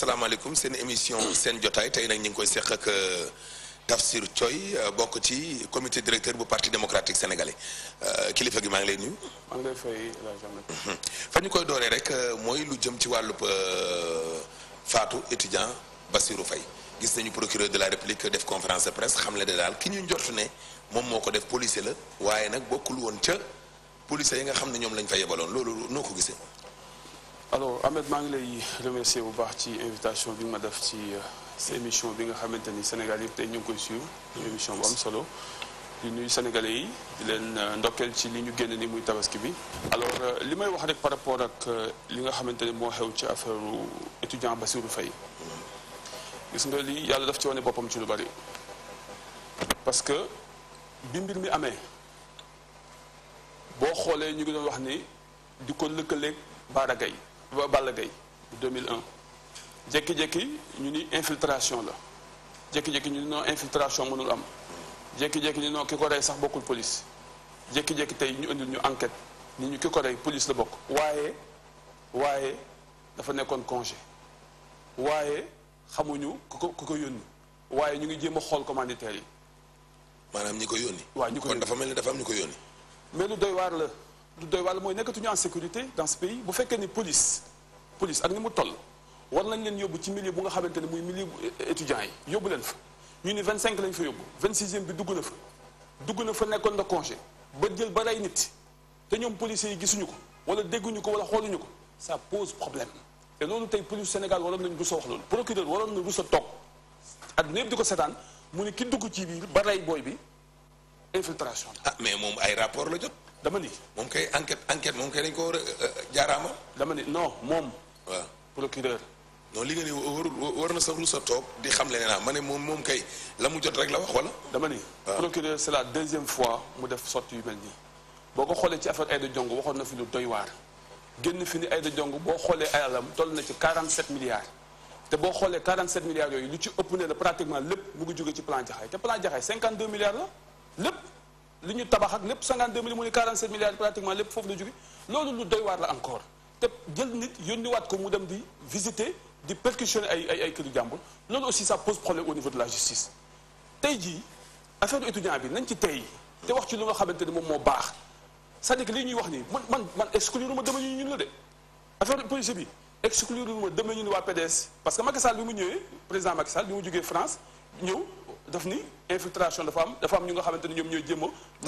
asalaamaaleykum seen émission seen jotaay tey nag ñu ngi koy seq ak Tafsir Thioye bokk ci comité directeur bu parti démocratique sénégalais kilifa gi maa ngi lay nuyu. maa ngi lay fay la journée. fa ñu koy dooree rek mooy lu jëm ci wàllub faatu étudiant Bassirou Faye gis nañu procureur de la république def conférence de presse xam le de daal ki ñu njort ne moom moo ko def policier la waaye nag bokkul woon ca policier yi nga xam ne ñoom lañ fa yebaloon loolu noo ko gisee. alors Ahmed maa ngi lay remercier bu baax ci invitation bi nga ma def ci sa émission bi nga xamante ni Sénégal yëpp tey ñu ngi koy suivre émission bu am solo di nuyu sénégalais yi di leen ndokkeel ci li ñu génn ni muy tabaski bi. alors li may wax rek par rapport ak li nga xamante ni moo xew ci affaire étudiant Bassirou Faye gis nga li yàlla daf ci wane boppam ci lu bari parce que bi mbir mi amee boo xoolee ñu ngi doon wax ni di ko lëkkaleeg Balla Gaye 2001 jékki-jékki ñu ni infiltration la jékki-jékki ñu ni non infiltration mënul am jékki-jékki ñu non ki ko rey sax bokkul police jékki-jékki tey ñu indil ñu enquête ni ñu ki ko rey police la bokk waaye dafa nekkoon congé waaye xamuñu ku ko yónni waaye ñu ngi jéem a xool commanditaires yi maanaam ñi ko yónni. waaw ñi ko kon yónni dafa mel ni dafa am ñu ko yónni. mais lu doy waar la lu doy waar la mooy nekkatuñu en sécurité dans ce pays bu fekkee ni police ak ni mu toll war nañ leen yóbbu ci milieu bu nga xamante ne muy milieu étudiants yi yóbbu leen fa ñu ni 25 lañ fa yóbbu 26e bi dugg na fa nekkoon na congé ba jël ba rey nit te ñoom policiers yi gisuñu ko wala dégguñu ko wala xooluñu ko ça pose problème te loolu tey police Sénégal waroon nañ rusa wax loolu procureur waroon na rusa toog adduna yëpp di ko seetaan mu ni ki dugg ci biir ba rey booy bi infiltration ah mais moom ay rapport la jot. dama ni moom kay enquête moom kay dañ ko war a jaaraama. dama ni non moom waaw procureur non li nga ni war na sa rusa toog di xam le ne naa ma ne moom kay la mu jot rek la wax wala. dama ni procureur c'est la deuxième fois mu def sortie yu mel nii boo ko xoolee ci affaire Aïda Ndiongue waxoon na fi lu doy waar génn fi ni Aïda Ndiongue boo xoolee ay alam toll na ci 47 milliards te boo xoolee 47 milliards yooyu lu ci ëpp ne la pratiquement lépp mu ngi jóge ci plan Jaxaay te plan Jaxaay 52 milliards la lépp li ñu tabax ak lépp 52 milliards mu ni 47 milliards pratiquement lépp foofu la jóge loolu lu doy waar la encore te jël nit yónniwaat ko mu dem di visiter di perquisitionner ay këru jàmbur loolu aussi ça pose problème au niveau de la justice tey jii affaire étudiant bi nañ ci tey te wax ci lu nga xamante ni moom moo baax c'est-à-dire que lii ñuy wax nii man exclure ma dama ñu ñun la de affaire policier bi exclure ma dama ñu ni waa PDS parce que Macky Sall bi mu ñëwee président Macky Sall bi mu jógee France ñëw daf ni infiltration dafa am ñu nga xamante ni ñoom ñooy jéem a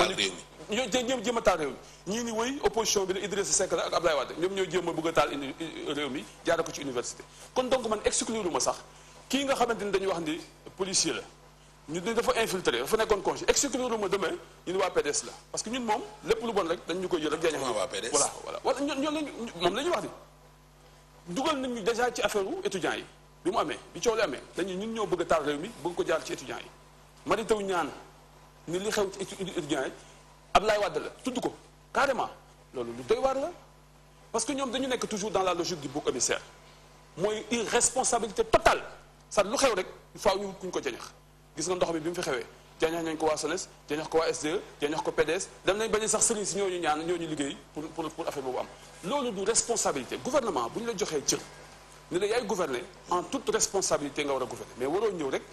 ñoo jéem a taal réew mi ñii ni wëy opposition bi la Idrissa Seck la ak Abdoulaye Wade ñoom ñooy jéem a bëgg a taal réew mi jaare ko ci université kon donc man exclure ma sax kii nga xamante ni dañuy wax ni policier la ñu ne dafa infiltré dafa nekkoon congé exclure ma demain ñu ni waa PDS la parce que ñun moom lépp lu bon rek dañ ñu koy jël rek jañax voilà ñoom lañ moom la ñuy wax ni dugal nañ ñu déjà ci affaire u étudiants yi bi mu amee bi coow li amee dañu ñun ñoo bëgg a taal réew mi bëgg ko jaar ci étudiants yi Mary Teuw Niane ni li xew ci étudiants yi Abdoulaye Wade la tudd ko carrément loolu lu doy waar la parce que ñoom dañu nekk toujours dans la logique du bouc émissaire mooy irresponsabilité totale ça lu xew rek il faut ñu kuñ ko jañax gis nga ndox mi bi mu fi xewee jañax nañ ko waa SONES jañax ko waa SDE jañax ko PDS dem nañ bañ sax sëriñ si ñooñu ñaan ñooñu liggéey pour affaire boobu am loolu du responsabilité gouvernement bu ñu la joxee cër ni la yaay gouverner en toute responsabilité nga war a gouverner mais waroo ñëw rek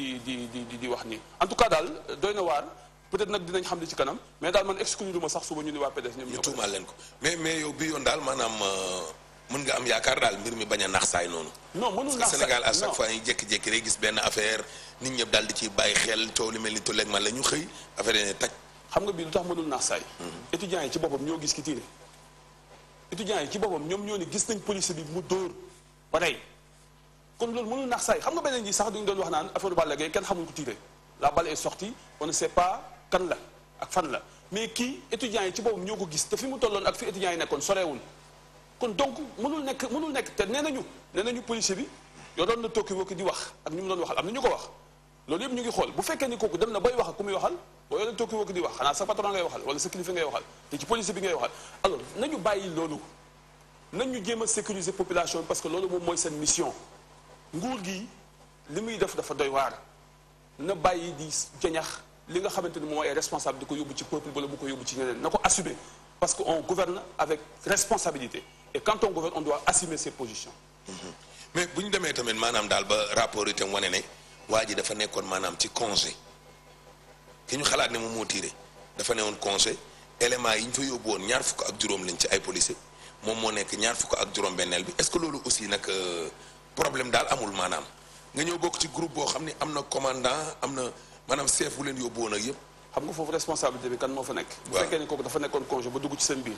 di wax nii en tout cas daal doy na waar peut-être nag dinañ xam li ci kanam mais daal man exclure ma sax suba ñu ni waa PDS ñoom ñu tuumaal leen ko mais yow bi yoon daal maanaam mën nga am yaakaar daal mbir mi bañ a nax saay noonu. non mënul nax parce que Sénégal à chaque fois ñu jékki-jékki rek gis benn affaire nit ñëpp daal di ci bàyyi xel coow li mel ni tulleeg man la ñu xëy affaire yi ne taj. xam nga bii lu tax mënul nax saay étudiants yi ci boppam ñoo gis ki tiire étudiants yi ci boppam ñoom ñoo ni gis nañ police bi mu dóor ba tey kon loolu mënul nax saay xam nga beneen ji sax duñu doon wax naan affaire Balla Gaye kenn xamul ko tiire la balle est sortie on ne sait pas kan la ak fan la mais kii étudiants yi ci boppam ñoo ko gis te fi mu tolloon ak fi étudiants yi nekkoon soreewul kon donc mënul nekk te nee nañu policier bi yoroon na tokki wokki di wax ak ñu mu doon waxal am na ñu ko wax loolu yëpp ñu ngi xool bu fekkee ni kooku dem na bay wax ak ku muy waxal boo yoroon tokki wokki di wax xanaa sa patron ngay waxal wala sa kilifa ngay waxal te ci policier bi ngay waxal alors nañu bàyyi loolu nañu jéem a sécuriser population bi parce que loolu moom mooy seen mission nguur gi li muy def dafa doy waar na bàyyi di jañax li nga xamante ni moom ay responsable di ko yóbbu ci peuple wala bu ko yóbbu ci ñeneen na ko assumer parce que on gouverne avec responsabilité et quand on gouverne on doit assumer ses positions. mais bu ñu demee tamit maanaam daal ba rapport itam wane ne waa ji dafa nekkoon maanaam ci congé ki ñu xalaat ne moom moo tiré dafa newoon congé éléments yi ñu fa yóbbu woon ñaar fukk ak juróom lañ ci ay policiers moom moo nekk ñaar fukk ak juróom-benneel bi est-ce que loolu aussi nag problème daal amul maanaam nga ñëw bokk ci groupe boo xam ne am na commandant am na maanaam chef bu leen yóbbu woon ak yëpp. xam nga foofu responsabilité bi kan moo fa nekk. bu fekkee ni kooku dafa nekkoon congé ba dugg ci seen biir.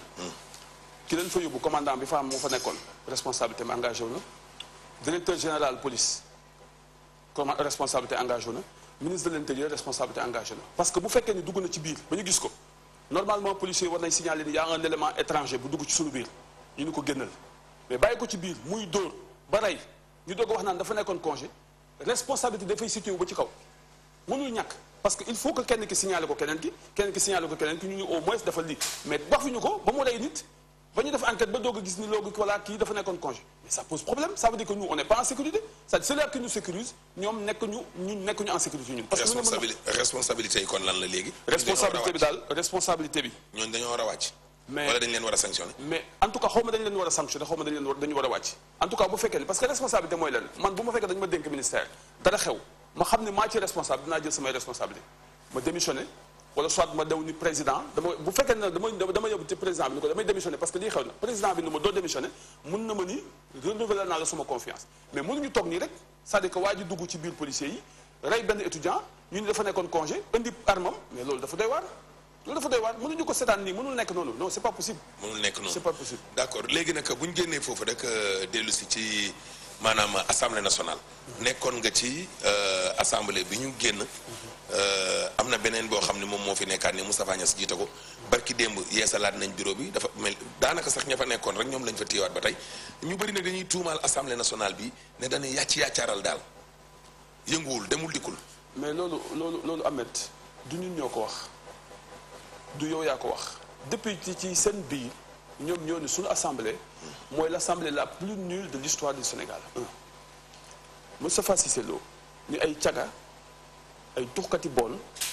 ki leen fa yóbbu commandant bi fa am moo fa nekkoon responsabilité mi engagé wu na directeur général police comme responsabilité engagé wu na ministre de l'intérieur responsabilité engagé na parce que bu fekkee ni dugg na ci biir ba ñu gis ko normalement policier war nañ signaler ni y a un élément étranger bu dugg ci suñu biir ñu ni ko génnal mais bàyyi ko ci biir muy dóor ba rey ñu doog a wax naan dafa nekkoon congé responsabilité dafay situé wu ba ci kaw mënul ñàkk parce que il faut que kenn ki signalé ko keneen ki signalé ko keneen ki ñu ni au moins dafa lii mais baxuñu ko ba mu rey nit ba ñu def enquête ba doog a gis ni loolu voilà kii dafa nekkoon congé mais ça pose problème ça veut dire que nous on n'est pas en sécurité c'est-à-dire c'est là qui nous sécurise ñoom nekkuñu en sécurité ñun. parce que responsabilité yi kon lan la léegi. responsabilité bi daal responsabilité bi. ñooñu dañoo war a wàcc. mais wala dañ leen war a sanctionner. mais en tout cas xaw ma dañ leen war a sanctionner xaw ma dañu war a wàcc en tout cas bu fekkee ni parce que responsabilité mooy lan man bu ma fekkee dañu ma dénk ministère dara xew ma xam ne maa ci responsable dinaa jël samay responsabilité ma démissionner wala soit ma daw ni président dama bu fekkee ne dama yóbbu ci président bi ni ko damay démissionner parce que lii xew na président bi ni ma doo démissionner mun na ma ni renouveler naa la sama confiance mais mënuñu toog nii rek c'est-à-dire que waa ji dugg ci biir policier yi rey benn étudiant ñu ni dafa nekkoon congé indi armam mais loolu dafa doy waar mënuñu ko seetaan nii mënul nekk noonu non c'est pas possible. mënul nekk noonu c'est pas possible. d'accord léegi nag bu ñu génnee foofu rek dellu si ci maanaam assemblée nationale. nekkoon nga ci assemblée bi ñu génn. am na beneen boo xam ne moom moo fi nekkaat ni Moustapha Niasse jiite ko barki démb yeesalaat nañ bureau bi dafa mel daanaka sax ña fa nekkoon rek ñoom lañ fa téyewaat ba tey ñu bëri ne dañuy tuumaal assemblée nationale bi ne dañuy yàccaaral daal yënguwul demul dikkul. mais loolu Ahmed du ñun ñoo ko wax du yow yaa ko wax depuis ci seen biir ñoom ñoo ne suñu assemblée mooy l'assemblée la plus nulle de l'histoire du Sénégal. Moustapha Cissé Lo ni ay caga ay tuxkati bool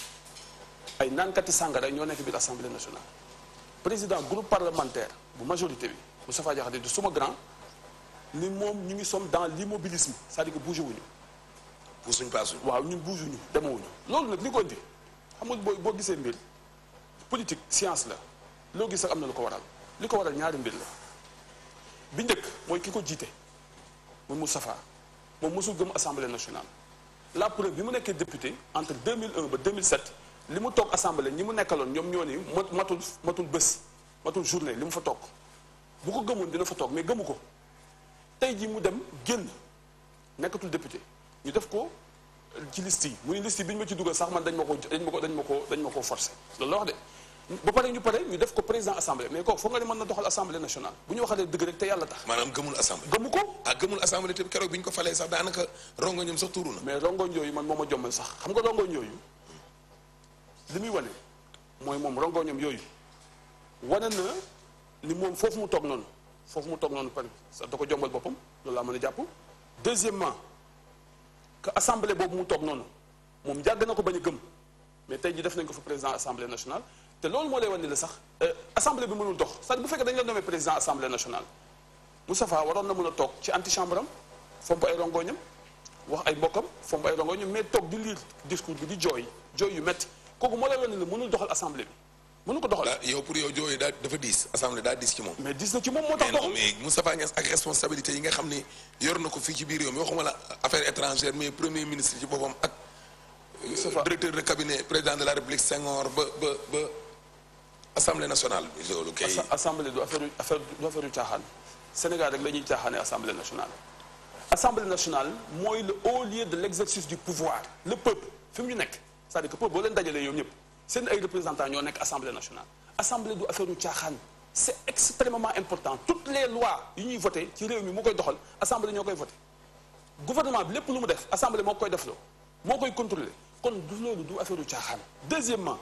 ay naankati sàngara ñoo nekk biir assemblée nationale président groupe parlementaire bu majorité bi Moustapha Diakhaté du suma grand ni moom ñu ngi sommes dans l'immobilisme c'est-à-dire que bougé wuñu puusuñ paasuñ waaw ñun bougé-wuñu demawuñu loolu nag li ko indi xam nga boo gisee mbir politique science la loo gis sax am na lu ko waral li ko waral ñaari mbir la bi njëkk mooy ki ko jiite muy Moustapha moom mosul gëm assemblée nationale la preuve bi mu nekkee député entre 2001 ba 2007 li mu toog assemblée ñi mu nekkaloon ñoom ñoo ni matul bés matul journée li mu fa toog bu ko gëmoon dina fa toog mais gëmu ko tey jii mu dem génn nekkatul député ñu def ko ci liste yi mu ni liste yi bi ñu ma ci dugal sax man dañ ma ko forcé loolu la wax de ba pare ñu def ko président assemblée mais kooku foog nga ne mën na doxal assemblée nationale bu ñu waxalee dëgg rek te yàlla tax. maanaam gëmul assemblée. gëmu ko. gëmul assemblée te keroog bi ñu ko falee sax daanaka rongoñam sax tuuru na. mais rongoñ yooyu man moo ma jommal sax xam nga rongoñ yooyu li muy wane mooy moom rongoñam yooyu wane na ni moom foofu mu toog noonu par sax da ko jombal boppam loolu laa mën a jàpp. deuxièmement que assemblée boobu mu toog noonu moom jàgg na ko bañ a gëm mais tey jii def nañ ko fa président assemblée nationale. te loolu moo lay wan ni la sax assemblée bi mënul dox c'est-à-dire bu fekkee dañu la nommé président assemblée nationale Moustapha waroon na mën a toog ci antichambre am fomp ay rongoñam wax ay mbokkam fomp ay rongoñam mais toog di lire discours bi di jooy yu métti kooku moo lay wan ni la mënul doxal assemblée bi mënu ko doxal. yow pour yow jooy dafa diis assemblée daa diis ci moom. mais diis na ci moom moo tax doxul mais Moustapha Niasse ak responsabilité yi nga xam ni yor na ko fii ci biir réew mi waxuma la affaires étrangères mais premier ministre ci boppam ak. directeur de cabinet président de la République Senghor ba. assemblée nationale bi loolu kay. assemblée du affaire yu caaxaan Sénégal rek la ñuy caaxaanee assemblée nationale. assemblée nationale mooy le haut lieu de l'exercice du pouvoir le peuple fi mu ñu nekk c'est-à-dire que peuple boo leen dajalee yow ñëpp seen ay représentants ñoo nekk assemblée nationale. assemblée du affaire yu caaxaan c'est extrêmement important toutes les lois yi ñuy voté ci réew mi mu koy doxal assemblée ñoo koy voté gouvernement bi lépp lu mu def assemblée moo koy defloo moo koy contrôler kon du loolu du affaire yu caaxaan. deuxièmement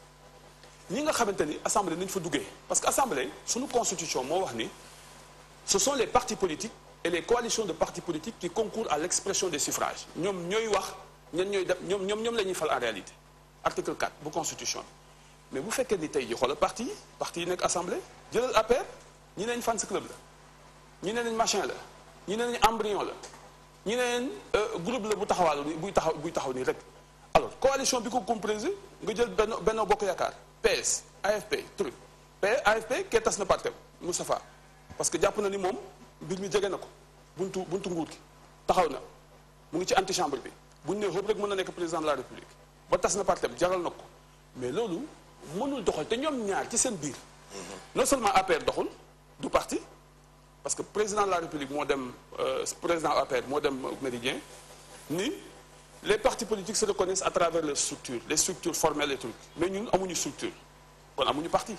ñi nga xamante ni assemblée nañ fa duggee parce que assemblée suñu constitution moo wax ni ce sont les partis politiques et les coalitions de partis politiques qui concourent à l'expression des suffrages ñoom ñooy wax ñan ñooy def ñoom la ñuy fal en réalité article 4 bu constitution bi mais bu fekkee ni tey ji xoolal parti yi nekk assemblée jëlal APR ñi neñ fans club la ñi ne nañ machin la ñi ne nañu embryon la ñi ne groupe la bu taxawaalu ni buy taxaw nii rek alors coalition bi ko composé nga jël Benno Bokk Yaakaar PS AFP truc AFP kee tas na partem Moustapha parce que jàpp na ni moom mbir mi jege na ko buntu nguur gi taxaw na mu ngi ci antichambre bi bu ñu nee xëpp rek mën na nekk président de la république ba tas na partem jaral na ko mais loolu mënul doxal te ñoom ñaar ci seen biir non seulement APR doxul du parti parce que président de la république moo dem président APR moo dem Méridien ni les partis politiques se reconnaissent à travers les structures formelles et trucs mais ñun amuñu structure kon amuñu parti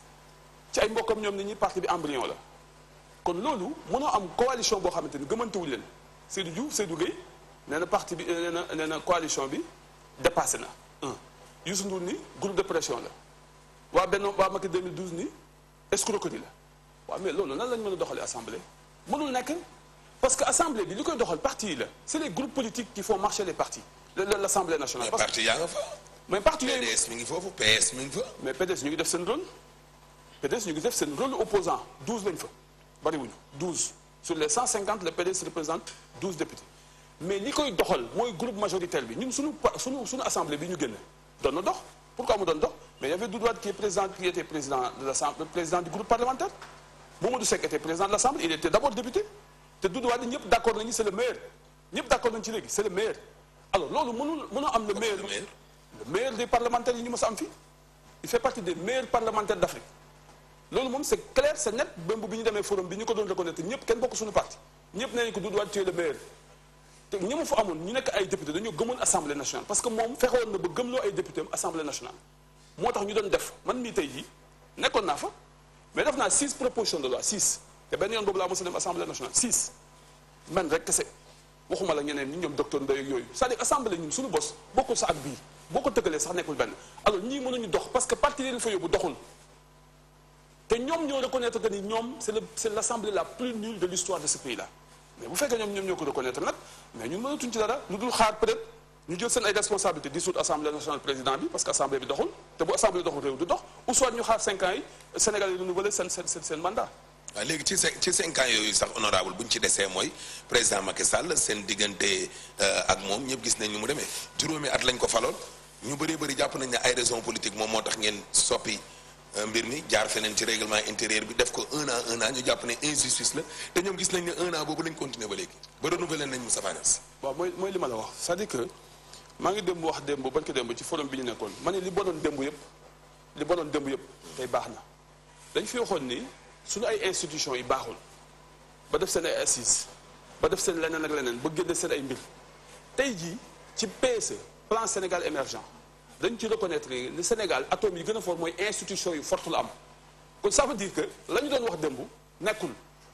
ci ay mbokkam ñoom ni ñi parti bi embryon la kon loolu mënoo am coalition boo xamante ni gëmantewuñ leen Seydou Gueye nee na parti bi nee na coalition bi dépassé na Youssou Ndour ni groupe de pression la waa Benno waa Macky 2012 ni escroquerie la waaw mais loolu nan lañ mën a doxalee assemblée mënul nekk parce que assemblée bi li koy doxal parti yi la c'est les groupes politiques qui font marcher les partis l'assemblée nationale. mais parti yaa nga fa. mais parti yooyu PDS mi ngi foofu PS mi ngi fa. mais PDS ñu ngi def seen rôle PDS ñu ngi def seen rôle opposant 12 lañ fa bariwuñu 12 sur les 150 le PDS représente 12 députés mais li koy doxal mooy groupe majoritaire bi ñun suñu assemblée bi ñu génn doon na dox pourquoi mu doon dox mais il y avait Doudou Wade qui était président de l'Assemblée, président du groupe parlementaire. Mamadou Seck était président de l'Assemblée, il était d'abord député. te Doudou Wade ñëpp d'accord nañu c'est le meilleur ñëpp d'accord nañu ci léegi c'est le meilleur alors loolu mënoo am le meilleur des parlementaires yi ñu mës a am fii il fait partie des meilleurs parlementaires d'Afrique loolu moom c'est clair c'est net bëmb bi ñu demee forum bi ñu ko doon reconnaître ñëpp kenn bokk suñu parti ñëpp nee nañu ko Doudou Wade tu es le meilleur te ñi ma fa amoon ñu nekk ay député dañoo gëmoon assemblée nationale parce que moom fexewoon na ba gëmloo ay député am assemblée nationale moo tax ñu doon def man mii tey jii nekkoon naa fa mais def naa 6 propositions de loi 6 te benn yoon boobu laa mos a dem assemblée nationale 6 man rek kese waxuma la ñeneen ñi ñoom docteur Ndoye ak yooyu c'est-à-dire assemblée ñun suñu bos bokkul sax ak bii boo ko tëggalee sax nekkul benn alors ñii mënuñu dox parce que parti leen fa yóbbu doxul te ñoom ñoo reconnaître que ni ñoom c'est l'assemblée la plus nulle de l'histoire de ce pays là mais bu fekkee ñoom ñoo ko reconnaître nag mais ñun mënatuñ ci dara lu dul xaar peut-être ñu jël seen ay responsabilités dissoudre assemblée nationale président bi parce que assemblée bi doxul te bu assemblée doxul réew du dox ou soit ñu xaar 5 ans yi Sénégal yi renouveler seen mandat. waaw léegi ci 5 ans yooyu sax honorable bu ñu ci desee mooy président Macky Sall seen diggante ak moom ñëpp gis nañ ni mu demee juróomi at lañ ko faloon ñu bëri jàpp nañ ne ay raisons politiques moom moo tax ngeen soppi mbir mi jaar feneen ci règlement intérieur bi def ko un an ñu jàpp ne injustice la te ñoom gis nañ ne un an boobu lañ continuer ba léegi ba renouveler nañ Moustapha Niasse. waaw mooy li ma la wax c'est-à-dire que maa ngi démb wax démb barki démb ci forum bi ñu nekkoon ma ne li bonoon démb yëpp tey baax na dañ fi waxoon ni suñu ay institutions yi baaxul ba def seen ay assises ba def seen leneen ak leneen ba génne seen ay mbir tey jii ci PSE plan Sénégal émergent dañ ci reconnaître ni le Sénégal atome yi gën a fort mooy institution yu forte la am kon ça veut dire que la ñu doon wax démb nekkul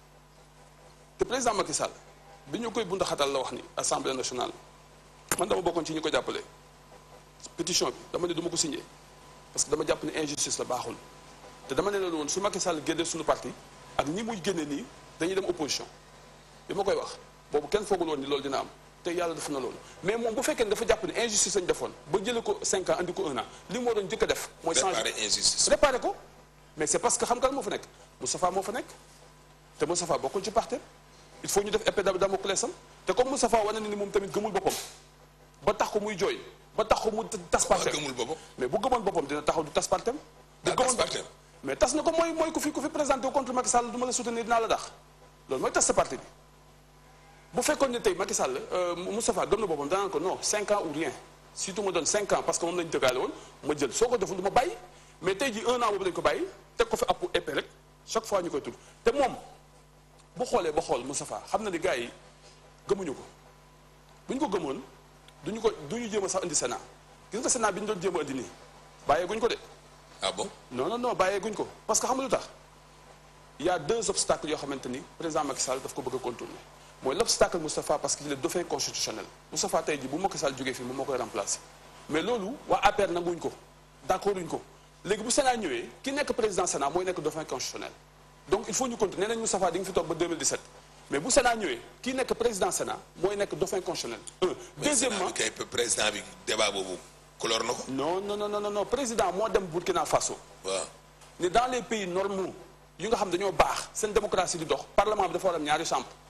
te président Macky Sall bi ñu koy bundaxatal la wax ni assemblée nationale man dama bokkoon ci ñu ko jàppale pétition bi dama ne du ma ko signé parce que dama jàpp ne injustice la baaxul te dama ne la woon su Macky Sall génnee suñu parti ak ni muy génne nii dañuy dem opposition bi ma koy wax boobu kenn foogul woon ni loolu dina am te yàlla def na loolu mais moom bu fekkee ne dafa jàpp ne injustice lañ defoon ba jëlee ko 5 ans andi ko 1 an li mu waroon njëkk a def mooy changer injustice réparer ko mais c'est parce que xam nga moo fa nekk Moustapha moo fa nekk te Moustapha bokkul ci parti il faut ñu def épée de Damoclès am te comme Moustapha wane na ni moom tamit gëmul boppam ba tax ko muy jooy ba tax ko mu tas partem gëmul boppam mais bu gëmoon boppam dina taxaw du tas partem bu gëmoon partem mais tas na ko mooy ku fi présenté contre Macky Sall du ma la soutenir dinaa la dax loolu mooy tas sa parti bi bu fekkoon ne tey Macky Sall Moustapha gëm na boppam danaan ko non 5 ans ou rien surtout ma doon 5 ans parce que moom lañu dëggaale woon ma jël soo ko deful du ma bàyyi mais tey ji 1 an boobu lañu ko bàyyi teg ko fi app épée rek chaque fois ñu koy tudd te moom bu xoolee ba xool Moustapha xam na ni gars yi gëmuñu ko bu ñu ko gëmoon duñu jéem a sax indi Sénat gis nga Sénat bi ñu doon jéem a indi nii bàyyeeguñ ko de. ah bon non bàyyeeguñ ko parce que xam nga lu tax il y a 2 obstacles yoo xamante ni président Macky Sall daf ko bëgg a contourner mooy l'obstacle Moustapha parce qu'il est dauphin constitutionnel Moustapha tey jii bu Macky Sall jógee fii moom moo koy remplacer mais loolu waa APR nanguñ ko d'accorduñ ko léegi bu Sénat ñëwee ki nekk président Sénat mooy nekk dauphin constitutionnel donc il faut ñu continuer nee nañ Moustapha di nga fi toog ba 2017 mais bu Sénat ñëwee kii nekk président Sénat mooy nekk dauphin constitutionnel. Deuxièmement mais président bi débat boobu couleur na ko. non président moo dem Burkina Faso. waaw ni dans les pays normaux yu nga xam dañoo baax seen démocratie di dox parlement bi dafa war am ñaari chambre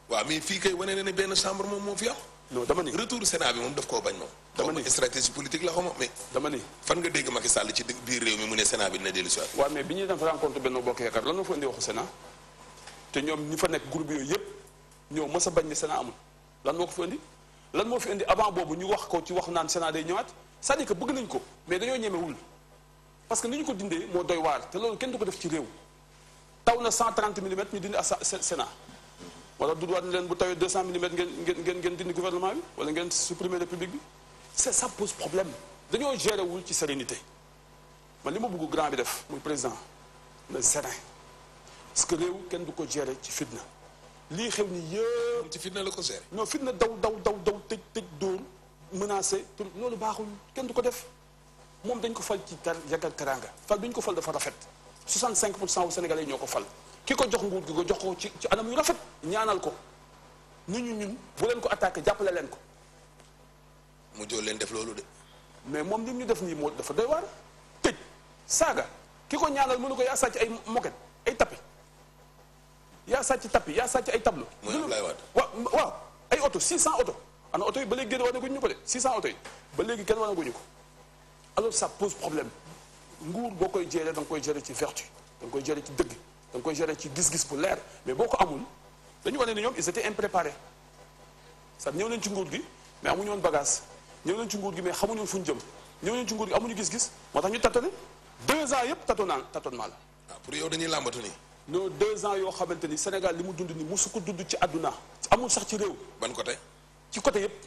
waaw mais fii kay wane na ne benn chambre moom moo fi am. non dama ni retour Sénat bi moom daf koo bañ moom. dama ni stratégie politique la xaw ma mais. dama ni fan nga dégg Macky Sall ci biir réew mi mu ne Sénat bi dina dellu si waat. waaw mais bi ñuy def rencontre Benno Bokk Yaakaar lan moo fa indi waxu Sénat te ñoom ñi fa nekk groupe yooyu yëpp ñoo mës a bañ ni Sénat amul lan moo ko fa indi lan moo fi indi avant boobu ñu wax ko ci wax naan Sénat day ñëwaat c'est-à-dire que bëgg nañ ko mais dañoo ñemewul parce que ni ñu ko dindee moo doy waar te loolu kenn du ko def ci réew taw na 130 millimètres ñu dindi à Sénat wala duduwaat na leen bu tawee 200 millimètres ngeen dindi gouvernement bi wala ngeen supprimer république bi c'est ça pose problème dañoo gérer wul ci sérénité man li ma bëgg grand bi def muy président le serein parce que réew kenn du ko gérer ci fitna lii xew ni yëpp ci fitna la ko gérer. non fitna daw tëj dóor menacé loolu baaxul kenn du ko def moom dañ ko fal ci yagal teranga fal bi ñu ko fal dafa rafet 65% wu Sénégalais ñoo ko fal ki ko jox nguur gi ko jox ko ci anam yu rafet ñaanal ko nit ñun bu leen ko attaqué jàppale leen ko. mu jox leen def loolu de. mais moom li ñu def nii moo dafa doy waar tëj saaga ki ko ñaanal mënu ko yaa sàcc ay moquette ay tapis yaa sàcc tapis yaa sàcc ay tableau. mooy Ablaye Wade. waaw ay oto 600 oto ana oto yi ba léegi génn wane guñu ko de 600 oto yi ba léegi kenn wane guñu ko alors ça pose problème nguur boo koy gérer da nga koy gérer ci vertu da nga koy gérer ci dëgg da nga koy gérer ci gis-gis bu leer mais boo ko amul dañu wane ni ñoom ils étaient impréparés sax ñëw nañ ci nguur gi mais amuñu woon bagage ñëw nañ ci nguur gi mais xamuñu woon fu ñu jëm ñëw nañ ci nguur gi amuñu gis-gis moo tax ñu tâtonné 2 ans yëpp tâtonnement la. ah pour yow dañuy làmbatu nii. non 2 ans yoo xamante ni Sénégal li mu dund ni musu ko dund ci àdduna amul sax ci réew. ban côté. ci côté yëpp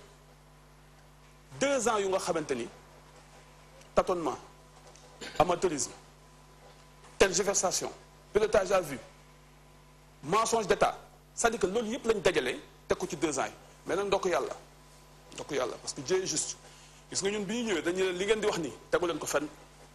2 ans yu nga xamante ni tâtonnement amateurisme tergiversation pilotage à vue mensonge d'état c'est-à-dire que loolu yëpp lañ dajale teg ko ci 2 ans yi mais nag ndokk yàlla parce que Dieu est juste gis nga ñun bi ñu ñëwee dañu leen li ngeen di wax nii tegu leen ko fenn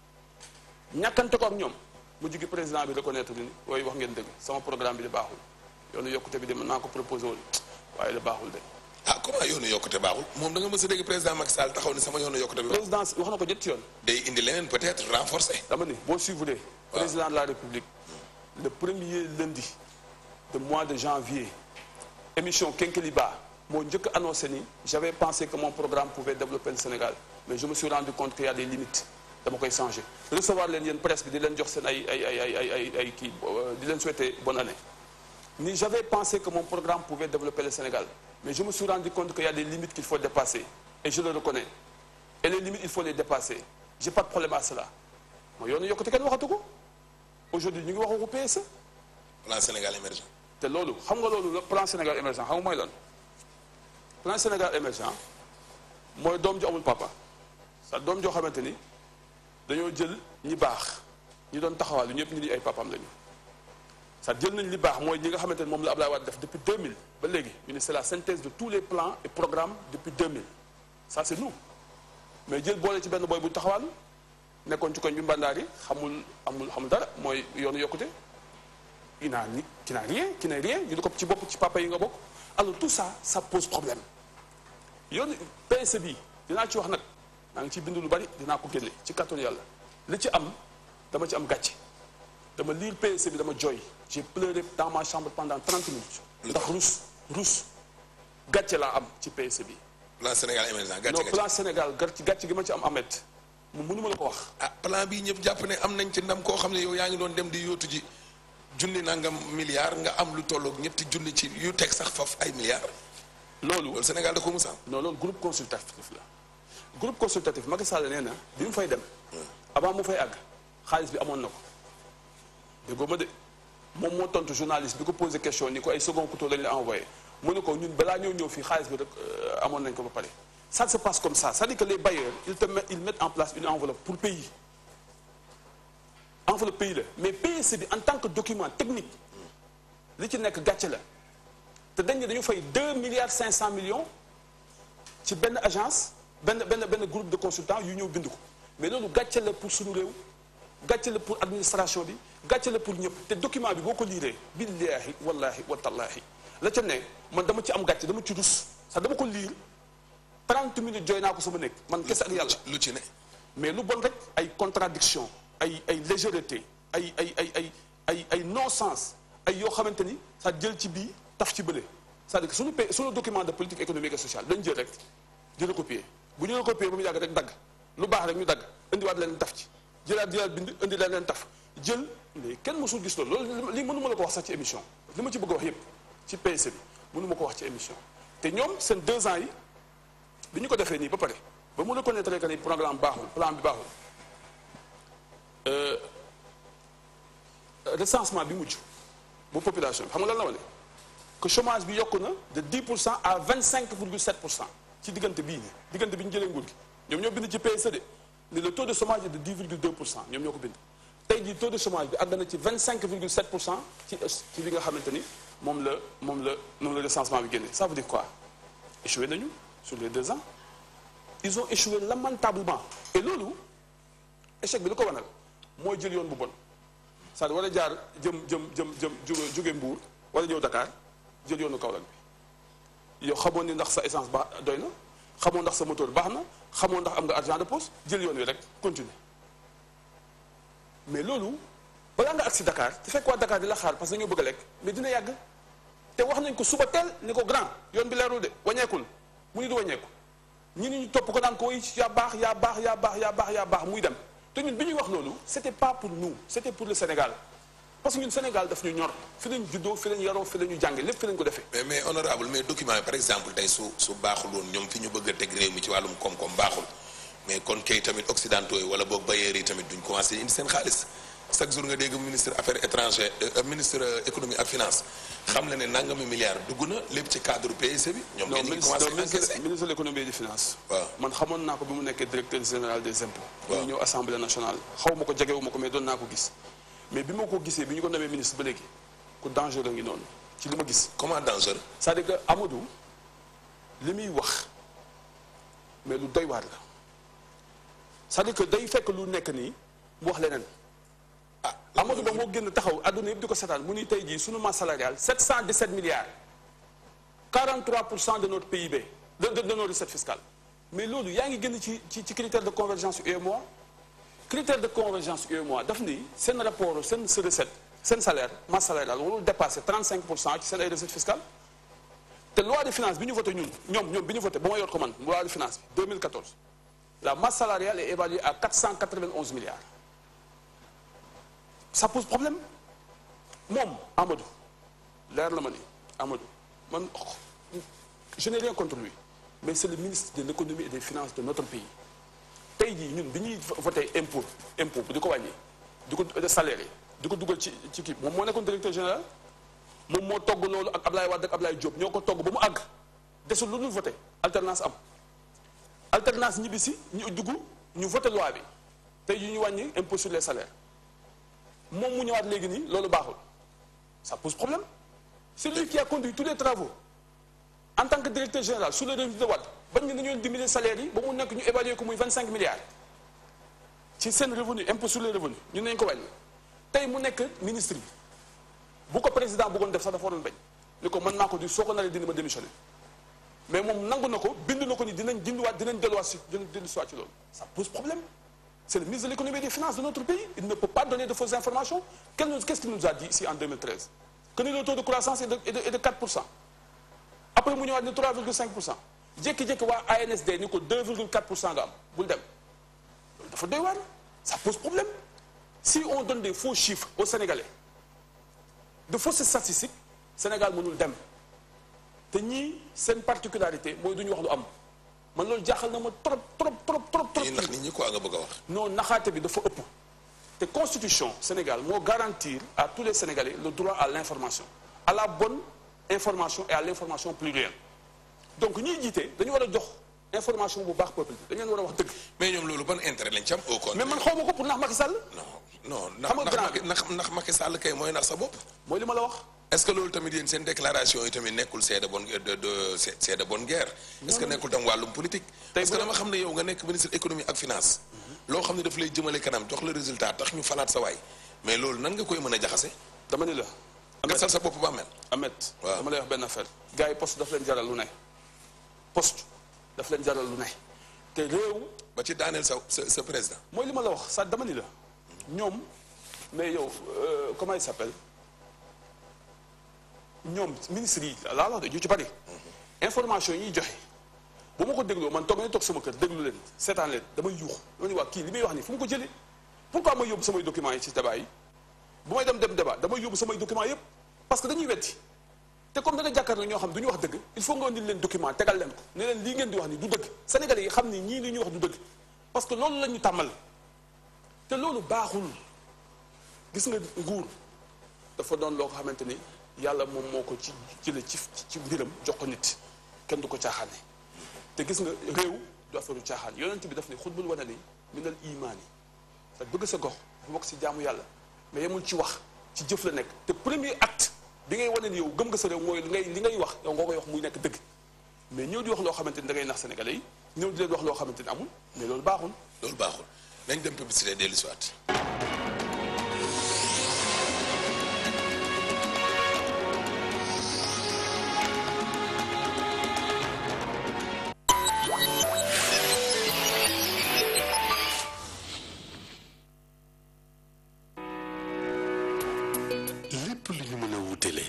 ñàkkante ko ak ñoom mu jigi président bi reconnaître ni waaye wax ngeen dëgg sama programme bi di baaxul yoonu yokkute bi de mën naa ko proposé woon waaye da baaxul de. ah comment yoonu yokkute baaxul moom da nga mës a dégg président Macky Sall taxaw ni sama yoonu yokkute bi. président wax na ko ñetti yoon. day indi leneen peut-être renforcer. dama ni boo suivre président de la République le premier lundi de mois de janvier émission Kenkeliba moo njëkk annoncé ni j'avais pensé que mon programme pouvait développer le Sénégal mais je me suis rendu compte qu'il y a des limites dama koy changer recevoir leen yéen presse bi di leen jox seen ay kii di leen souhaiter bonne année ni j'avais pensé que mon programme pouvait développer le Sénégal mais je me suis rendu compte qu'il y a des limites qu'il faut dépasser et je le reconnais et les limites il faut les dépasser j'ai pas de problème à cela mooy yoonu yokkute kenn waxatu ko aujourd'hui ñu ngi wax waxu PSE. plan Sénégal émergent. te loolu xam nga loolu plan Sénégal émergent xam nga mooy lan plan Sénégal émergent mooy doom ju amul papa sa doom joo xamante ni dañoo jël ñi baax ñi doon taxawal ñëpp ñu ni ay papam lañu sa jël nañ li baax mooy ñi nga xamante ni moom la Abdoulaye Wade def depuis 2000 ba léegi ñu ne c'est la synthèse de tous les plans et programmes depuis 2000 ça c'est nous mais jël boole ci benn boy bu taxawal nekkoon ci koñ bi mbandaar yi xamul dara mooy yoonu yokkute qui n'a rien ñu di ko ci bopp ci papa yi nga bokk alors tout ça ça pose problème yoonu PSE bi dinaa ci wax nag maa ngi ciy bind lu bari dinaa ko génne ci kàttanu yàlla li ci am dama ci am gàcce dama lire PSE bi dama jooy j'ai pleuré dans ma chambre pendant 30 minutes ndax rus gàcce laa am ci PSE bi. plan Sénégal émergent gàcce non plan Sénégal gàcce gi ma ci am amet mu mënuma la ko wax. ah plan bii ñëpp jàpp ne am nañ ci ndam koo xam ne yow yaa ngi doon dem di yóotu ji junni nangam milliards nga am lu tolloog ñetti junni ci yu teg sax faf ay milliards. loolu Sénégal da ko mos a am. non loolu groupe consultatif la groupe consultatif Macky Sall nee na bi mu fay dem. avant mu fay àgg xaalis bi amoon na ko déggoo ma de moom moo tontu journaliste bi ko posé question ni ko ay second couteau lañ la envoyé mu ne ko ñun balaa ñëw fii xaalis bi rek amoon nañ ko ba pare. ça se passe comme ça c'est-à-dire que les bailleurs ils mettent en place une enveloppe pour pays enveloppe pays la mais PSE bi en tant que document technique li ci nekk gàcce la te dañu fay 2,5 milliards ci benn agence benn groupe de consultants yu ñëw bind ko mais loolu gàcce la pour suñu réew gàcce la pour administration bi gàcce la pour ñëpp te document bi boo ko liiree billaahi wallaahi watallaahi la ca ne man dama ci am gàcce dama ci rus sax dama ko liir 30 minutes jooy naa ko sama nekk man kese ak yàlla lu ci ne mais lu bon rek ay contradiction ay légèreté ay non sens ay yoo xamante ni ça jël ci bii taf ci bële c'est-à-dire que suñu document de politique économique et sociale dañ jël rek di recopier bu ñu recopier ba mu yàgg rek dagg lu baax rek ñu dagg indiwaat leen taf ci jëlaat bind indi leen taf jël mais kenn mësul gis loolu li mënuma la ko wax sax ci émission li ma ci bëgg a wax yépp ci PSE bi mënuma ko wax ci émission te ñoom seen 2 ans yi bi ñu ko defee nii ba pare ba mu reconnaître que ni programme baaxul plan bi baaxul recensement bi mujj bu population bi xam nga lan la wane que chômage bi yokku na de 10% à 25,7% ci diggante bii nii diggante bi ñu jëlee nguur gi ñoom ñoo bind ci PSE de ni le taux de chômage est de 10,2% ñoom ñoo ko bind tey jii taux de chômage bi àgg na ci 25,7% ci li nga xamante ni moom la recensement bi génne ça veut dire quoi échoué nañu sur les 2 ans ils ont échoué lamentablement et loolu échec bi li ko wanal mooy jël yoon bu bon c'est-à-dire war a jaar jóge Mbour wala ñëw Dakar jël yoonu Kaolack bi yow xamoon ni ndax sa essence ba doy na xamoo ndax sa moteur baax na xamoo ndax am nga argent de poche jël yoon wi rek continuer mais loolu balaa nga agsi Dakar te fekk waa Dakar di la xaar parce que dañoo bëgg a lekk mais dina yàgg te wax nañ ko suba teel ni ko grand yoon bi leerul de wàññeekul mu ni du wàññeeku ñi ni ñu topp ko naan ko yaa baax muy dem te ñun bi ñuy wax loolu c'était pas pour nous c'était pour le Sénégal parce que ñun Sénégal daf ñu ñor fi lañ juddoo fi lañ yaroo fi la ñu jànge lépp fi lañ ko defee. mais honorable mais document yi par exemple tey su baaxul woon ñoom fi ñu bëgg a teg réew mi ci wàllum koom-koom baaxul mais kon kay tamit occidentaux yi wala boog bailleurs yi tamit duñ commencé indi seen xaalis chaque jour nga dégg ministre affaires étrangères ministre économie ak finance xam na ne nangami milliards dugg na lépp ci cadre PSE bi. ñoom ñu ngi commencé encaissé ministre de l'économie et des finances. waaw man xamoon naa ko bi mu nekkee directeur général des impôts. waaw ñëw assemblée nationale xaw ma ko jegewu ma ko mais doon naa ko gis mais bi ma ko gisee bi ñu ko nommé ministre ba léegi ku dangereux ngi noonu ci li ma gis. comment dangereux. c'est-à-dire que Amadou li muy wax mais lu doy waar la c'est-à-dire que day fekk lu nekk nii mu wax leneen. Amadou Ba moo génn taxaw adduna yëpp di ko seetaan mu ni tey jii sunu masse salariale 717 milliards 43% de notre PIB de nos recettes fiscales mais loolu yaa ngi génn ci critère de convergence UEMOA critère de convergence UEMOA daf ni seen rapport seen recette seen salaire masse salariale warul dépasser 35% ci seen ay recettes fiscales te loi de finance bi ñu voté ñoom bi ñu voté ba ma yor ko man loi de finance bi 2014 la masse salariale est évaluée à 491 milliards. Ça pose problème moom Amadou leer la ma ni Amadou man je n'ai rien contre lui mais c'est le ministre de l'économie et des finances de notre pays tey jii ñun bi ñuy voté impôt di ko wàññi di ko salaire yi di ko dugal ci kii moom moo nekkoon directeur général moom moo togg loolu ak Ablaye Wade ak Ablaye Diop ñoo ko togg ba mu àgg desul lu dul voté alternance am alternance ñibbi si ñu dugg ñu voté loi bi tey jii ñu wàññi impôt sur les salaires moom mu ñëwaat léegi nii loolu baaxul ça pose problème c'est lui qui a conduit tous les travaux en tant que directeur général sous le régime de Wade bañ ne dañoo diminuer salaire yi ba mu nekk ñu évaluer ko muy 25 milliards ci seen revenu impôt sur les revenus ñu nañ ko wàññi tey mu nekk ministre bi bu ko président bëggoon def sax dafa waroon bañ ni ko mën naa ko di soo ko naree dina ma démissionner mais moom nangu na ko bind na ko ni dinañ delluwaat ci loolu ça pose problème. C'est le ministre de l'économie et des finances de notre pays. Il ne peut pas donner de fausses informations. Qu'est-ce qu'il nous a dit ici en 2013? Que le taux de croissance est de 4%. Après, mu ñëwaat ne 3,5%. jékki-jékki waa ANSD ni ko 2,4% nga am bul dem dafa doy waar ça pose problème. Si on donne des faux chiffres aux Sénégalais, de fausses statistiques, Sénégal mënul dem te ñii seen particularité mooy du ñu wax lu am. man loolu jaaxal na ma trop. ndax nit ñi quoi nga bëgg a wax. non naxaate bi dafa ëpp te constitution Sénégal moo garantir à tous les Sénégalais le droit à l'information, à la bonne information et à l'information plurielle. Donc ñiy jiite dañu war a jox information bu baax peuple bi dañu leen war a wax dëgg. mais ñoom loolu ban intérêt lañ ci am au contraire. mais man xaw ma ko pour nax Macky Sall. non ndax Macky Sall kay mooy nax sa bopp. mooy li ma la wax. est-ce que loolu tamit yéen seen déclaration yi tamit nekkul c'est de bonne guerre. est-ce que nekkul tam wàllum politique. parce que dama xam ne yow nga nekk ministre économie ak finance. loo xam ne daf lay jëmale kanam jox la résultat tax ñu falaat sa waay mais loolu nan nga koy mën a jaxase. dama ni la. nga sal sa bopp ba mel. Ahmed waaw dama lay wax benn affaire. gars yi poste daf leen jaral lu ne. poste daf leen jaral lu ne. te réew. ba ci daaneel sa président. mooy li ma la wax sax dama ni la. ñoom mais yow comment il s'appelle. ñoom ministres yi laa wax de ñu ci bari information yi ñuy joxe bu ma ko dégloo man toog nañu toog sama kër déglu leen seetaan leen damay yuux dama ni waa kii li may wax nii fu mu ko jëlee pourquoi may yóbbu samay documents yi ci débat yi bu may dem débat damay yóbbu samay documents yëpp parce que dañuy wetti te comme da nga jàkkaarloo ñoo xam du ñu wax dëgg il faut nga indil leen document tegal leen ko ne leen lii ngeen di wax ni du dëgg Sénégalais yi xam ni ñii li ñuy wax du dëgg parce que loolu la ñu tàmmal te loolu baaxul gis nga nguur dafa doon loo ko xamante ni yàlla moom moo ko ci jële ci mbiram jox ko nit kenn du ko caaxaane te gis nga réew du affaire caaxaan yonent bi daf ne xutbul wana ni minal imaani sa bëgg sa gox bu bokk si jaamu yàlla mais yemul ci wax ci jëf la nekk te premier acte bi ngay wane ni yow gëm nga sa réew mooy li ngay wax yow nga koy wax muy nekk dëgg mais ñëw di wax loo xamante ni da ngay nax sénégalais yi ñëw di leen wax loo xamante ni amul mais loolu baaxul. loolu baaxul nañ dem publicité dellu si waat. lépp lu ñu mën a wutale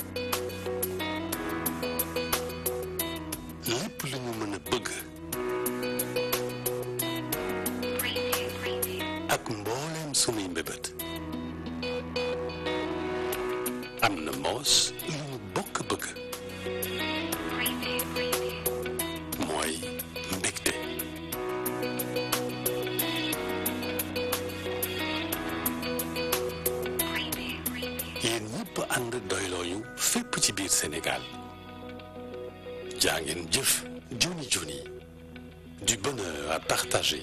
lépp lu ñu mën a bëgg ak mbooleem sunuy mbébét am na moos lu ñu bokk bëgg mooy mbégte yéen ñëpp ànd doylooyu fépp ci biir Sénégal jaa ngeen jëf Joni Joni du bonheur à partager.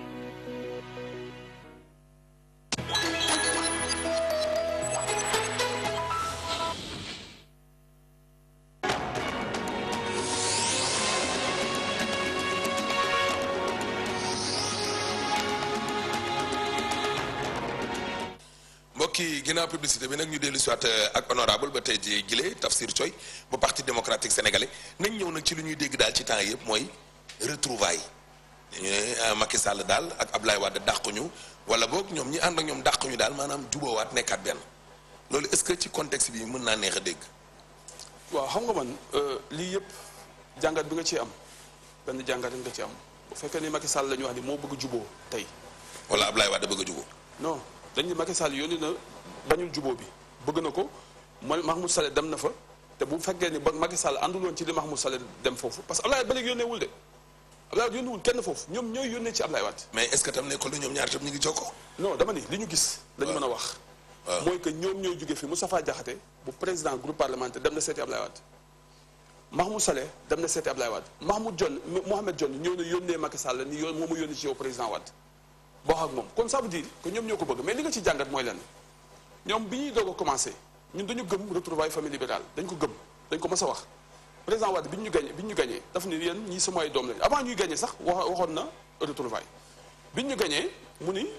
mbokki ginnaaw publicité bi nag ñu dellu soit ak honorable ba tey ji gile Tafsir Thioye ba parti démocratique sénégalais nañ ñëw nag ci lu ñuy dégg daal ci temps yëpp mooy retrouvailles ñu ne Macky Sall daal ak Ablaye Wade dàquñu wala boog ñoom ñi ànd ak ñoom dàquñu daal maanaam juboowaat nekkaat benn loolu est-ce que ci contexte bi mën naa neex a dégg. waaw xam nga man lii yëpp jàngat bi nga ci am benn jàngat nga ci am bu fekkee ni Macky Sall la ñu wax ni moo bëgg juboo tey. wala Ablaye Wade bëgg a juboo. non dañ ne Macky Sall yónni na bañul juboo bi bëgg na ko mooy Mahmoud Saleh dem na fa te bu fekkee ni ba Macky Sall ànduloon ci li Mahmoud Saleh dem foofu parce que Ablaye ba léegi yónneewul de Ablaye Wade yónneewul kenn foofu ñoom ñooy yónnee ci Ablaye Wade. mais est-ce que tam nekkul ñoom ñaar tam ñu ngi jokkoo. non dama ni li ñu gis. lañu mën a wax. mooy que ñoom ñooy jóge fi Moustapha Diakhaté bu président groupe parlementaire dem na seeti Ablaye Wade Mahmoud Saleh dem na seeti Ablaye Wade Mohamed Dionne ñëw na yónnee Macky Sall ni yoon moo ma yónni ci yow président Wade boo xam ak moom kon ça veut dire que ñoom ñoo ko bëgg mais li nga ci jàngat mooy lenn ñoom bi ñuy doog a commencé ñun dañu gëm retrouvailles famille libérale dañ ko gëm dañ ko mës a wax président Wade bi ñu gañee daf ni yéen ñii sama ay doom lañ avant ñuy gañee sax waxoon na retrouvailles bi ñu gañee mu ni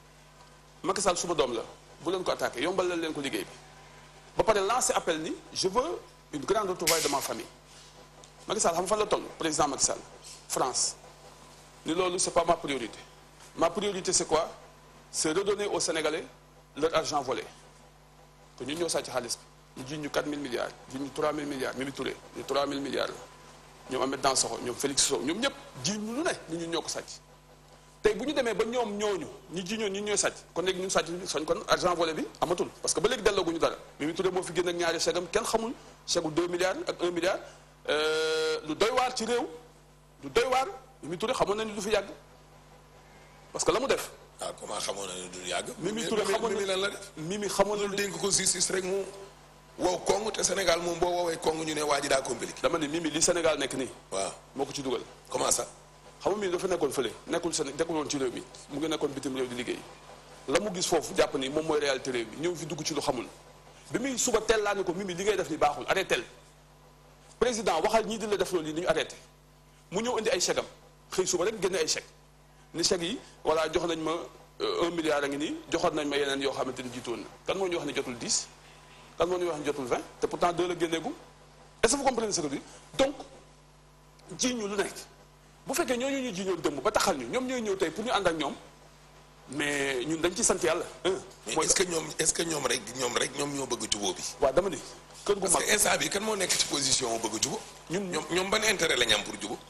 Macky Sall suma doom la bu leen ko attaqué yombal leen ko liggéey bi ba pare lancé appel ni je veux une grande retrouvaille de ma famille Macky Sall xam fan la toll président Macky Sall France ni loolu c'est pas ma priorité ma priorité c'est quoi c'est redonner aux Sénégalais leur argent volé que ñun ñoo sàcc xaalis bi ñu jiñ ñu 4000 milliards jiñ ñu 3000 milliards Mimi Touré ñu 3000 milliards la ñoom Ahmed Dansokho ñoom Félix Sow ñoom ñëpp jiñ ñu lu ne ni ñun ñoo ko sàcc tey bu ñu demee ba ñoom ñooñu ñu jiñoon ñun ñooy sàcc kon léegi ñun sàcc soñ kon argent volé bi amatul parce que ba léegi dellooguñu dara Mimi Touré moo fi génn ak ñaari chèque am kenn xamul chèque u 2 milliards ak 1 milliard lu doy waar ci réew lu doy waar Mimi Touré xamoon na ni du fi yàgg parce que la mu def. ah comment xamoon na ne du yàgg. Mimi Touré xamoon na Mimi lan la def. Mimi xamoon na loolu dénk ko justice rek mu wow kong te Sénégal moom boo woowee kong ñu ne waa ji daa compliqué. dama ne Mimi li Sénégal nekk nii. waaw moo ko ci dugal. comment ça. xam nga Mimi dafa nekkoon fële nekkul woon ci réew mi mu ngi nekkoon bitim réew di liggéey la mu gis foofu jàpp ni moom mooy réalité réew mi ñëw fi dugg ci lu xamul bi muy suba teel laa ne ko Mimi li ngay def ni baaxul arrêté président waxal ñii di la def loolu yi ni ñu arrêté mu ñëw indi ay chèque am xëy suba rek génne ay chèque ni chèque yi voilà jox nañ ma 1 milliard a ngi nii joxoon nañ ma yeneen yoo xamante ni jiitoon na kan moo ñu wax ne jotul 10 kan moo ñu wax ne jotul 20 te pourtant 2 la génneegu est-ce que vous comprenez ce que je dis donc jiñ ñu lu nekk bu fekkee ñooñu ñu jiñoon dëmb ba taxal ñu ñoom ñooy ñëw tey pour ñu ànd ak ñoom mais ñun dañ ci sant yàlla. mais est-ce que ñoom rek ñoo bëgg jubóo bi. waaw dama ni kër gu mag parce que instant bi kan moo nekk ci position wu bëgg jubóo. ñoom ban intérêt la ñu am pour jubóo.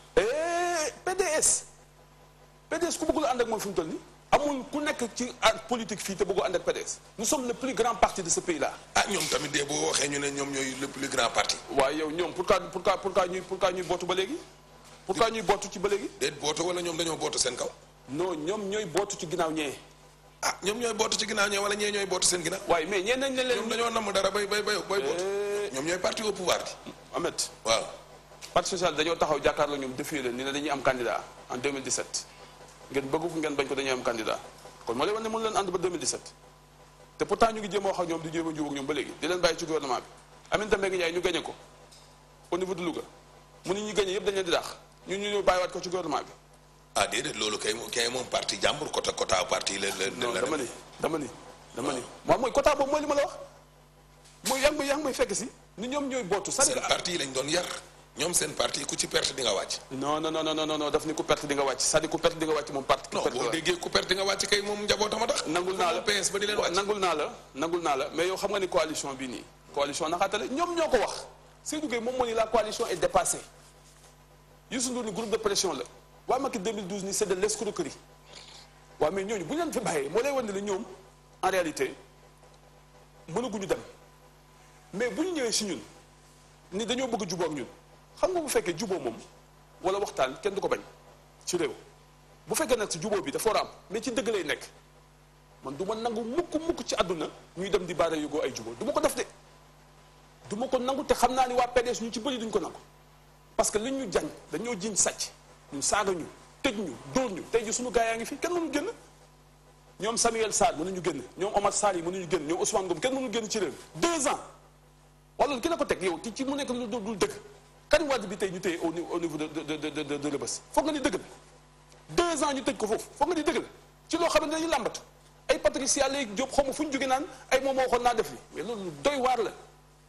PDS ku bëggul ànd ak moom fi mu toll nii amul ku nekk ci politique fii te bëggoo ànd ak PDS. nous sommes le plus grand parti de ce pays là. ñoom tamit de boo waxee ñu ne ñoom ñooy le plus grand parti. waaw yow ñoom pourquoi ñuy bootu ba léegi. pourquoi ñuy bootu ci ba léegi. déet bootu wala ñoom dañoo bootu seen kaw. non ñoom ñooy bootu ci ginnaaw ñee. ñoom ñooy bootu ci ginnaaw ñee wala ñee ñooy bootu seen ginnaaw. waaye mais ñeen nañ leen ñoom dañoo namm dara bay bootu. ñoom ñooy parti au pouvoir bi. Ahmed. waaw. parti social dañoo taxaw jàkkaarloo ñoom défier leen ni ne dañuy am candidat en 2017 ngeen bëgg ko ngeen bañ ko dañuy am candidat kon moo lay wan ne mënu leen ànd ba 2017 te pourtant ñu ngi jéem a wax ak ñoom di jéem a jubóog ñoom ba léegi di leen bàyyi ci gouvernement bi Aminata Mbengue Ndiaye ñu gagné ko au niveau de Louga mu ni ñu gagné yëpp dañ leen di dàq ñu bàyyiwaat ko ci gouvernement bi. Déedéet loolu kay moom parti jàmbur quota parti la. non dama ni waaw mooy quota boobu mooy li ma la wax mooy yaa ngi may fekk si ni ñoom ñooy bootu. seen parti yi lañ doon yar ñoom seen parti ku ci perte di nga wàcc. non daf ni ku perte di nga wàcc c'est-à-dire ku perte di nga wàcc moom parti. non boo déggee ku perte di nga wàcc kay moom njabootama tax. nangul naa la PS ba di leen wàcc. nangul naa la mais yow xam nga ni coalition bii nii coalition naxaatale ñoom ñoo ko wax Seydou Gueye moom moo ni la coalition est dépassée Youssou Ndour ni groupe de pression la waa Macky 2012 ni c'est de l'escroquerie waaw mais ñooñu bu ñu leen fi bàyyee moo lay wan ne la ñoom en réalité mënaguñu dem mais bu ñu ñëwee si ñun ni dañoo bëgg a jubóo ak ñun xam nga bu fekkee jubóo moom wala waxtaan kenn du ko bañ ci réew bu fekkee nag si jubóo bi dafa war a am mais ci dëgg lay nekk man du ma nangu mukk ci àdduna ñuy dem di baara yógoo ay jubóo du ma ko def de du ma ko nangu te xam naa ni waa PDS ñu ci bëri duñ ko nangu parce que li ñu jañ dañoo jiñ sàcc ñu saaga ñu tëj ñu dóor ñu tey ji suñu gaa yaa ngi fi kenn mënu génn ñoom Samuel Sarr mënuñu génn ñoom Omar Sarr yi mënuñu génn ñoom Ousmane Ngom kenn mënu génn ci réew 2 ans wala ki la ko teg yow ci mu nekk lu dul dëgg Karim Wade bi tey ñu téye au niveau de Rebeuss foog nga ni dëgg la 2 ans ñu tëj ko foofu foog nga ni dëgg la ci loo xam ne dañuy làmbatu ay Patricia Lay Diop xaw ma fu ñu jóge naan ay moom moo waxoon naa def li mais loolu doy waar la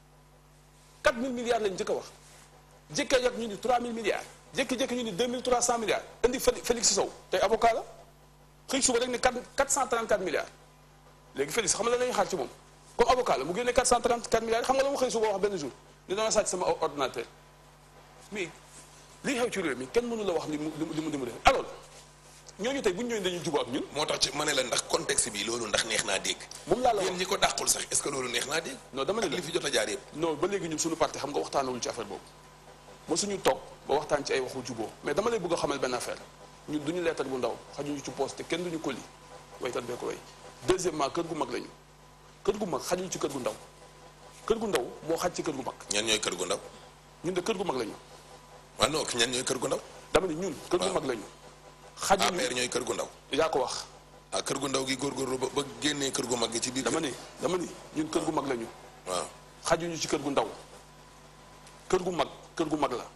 4000 milliards lañ njëkk a wax jékkee yag ñu ni 3000 milliards jékki-jékki ñu ni 2300 milliards indi Félix Sow tey avocat la xëy suba rek ne 434 milliards léegi Félix xam nga la lañuy xaar ci moom comme avocat la mu génne 434 milliards xam nga la mu xëy suba wax benn jour ni dama sàcc sama ordinateur mais li xew ci réew mi kenn mënu la wax li mu def alors ñooñu tey bu ñu ñëwee dañuy jubóo ak ñun. moo tax ci ma ne la ndax contexte bi loolu ndax neex naa dégg. moom laa la wax yéen ñi ko dàqul sax est-ce que loolu neex naa dégg. non dama ne li fi jot a jaar yëpp. non ba léegi ñun suñu parti xam nga waxtaanawul ci affaire boobu mosuñu toog ba waxtaan ci ay waxu jubóo mais dama lay bëgg a xamal benn affaire ñun duñu leetar bu ndaw xajuñu ci poste te kenn duñu ko li waykat bee ko way deuxièmement kër gu mag lañu kër gu mag xajuñu ci kër gu ndaw kër gu ndaw moo xaj ci kër gu mag. ñan ñooy kër gu ndaw. ñun de kër gu mag lañu. waaw non ñan ñooy kër gu ndaw. dama ne ñun kër gu mag lañu. xajuñu APR ñooy kër gu ndaw. yaa ko wax. kër gu ndaw gi góorgóorlu ba génnee kër gu mag gi ci biir. dama ni ñun kër gu mag lañu. waaw xajuñu ci kër gu ndaw kër gu mag la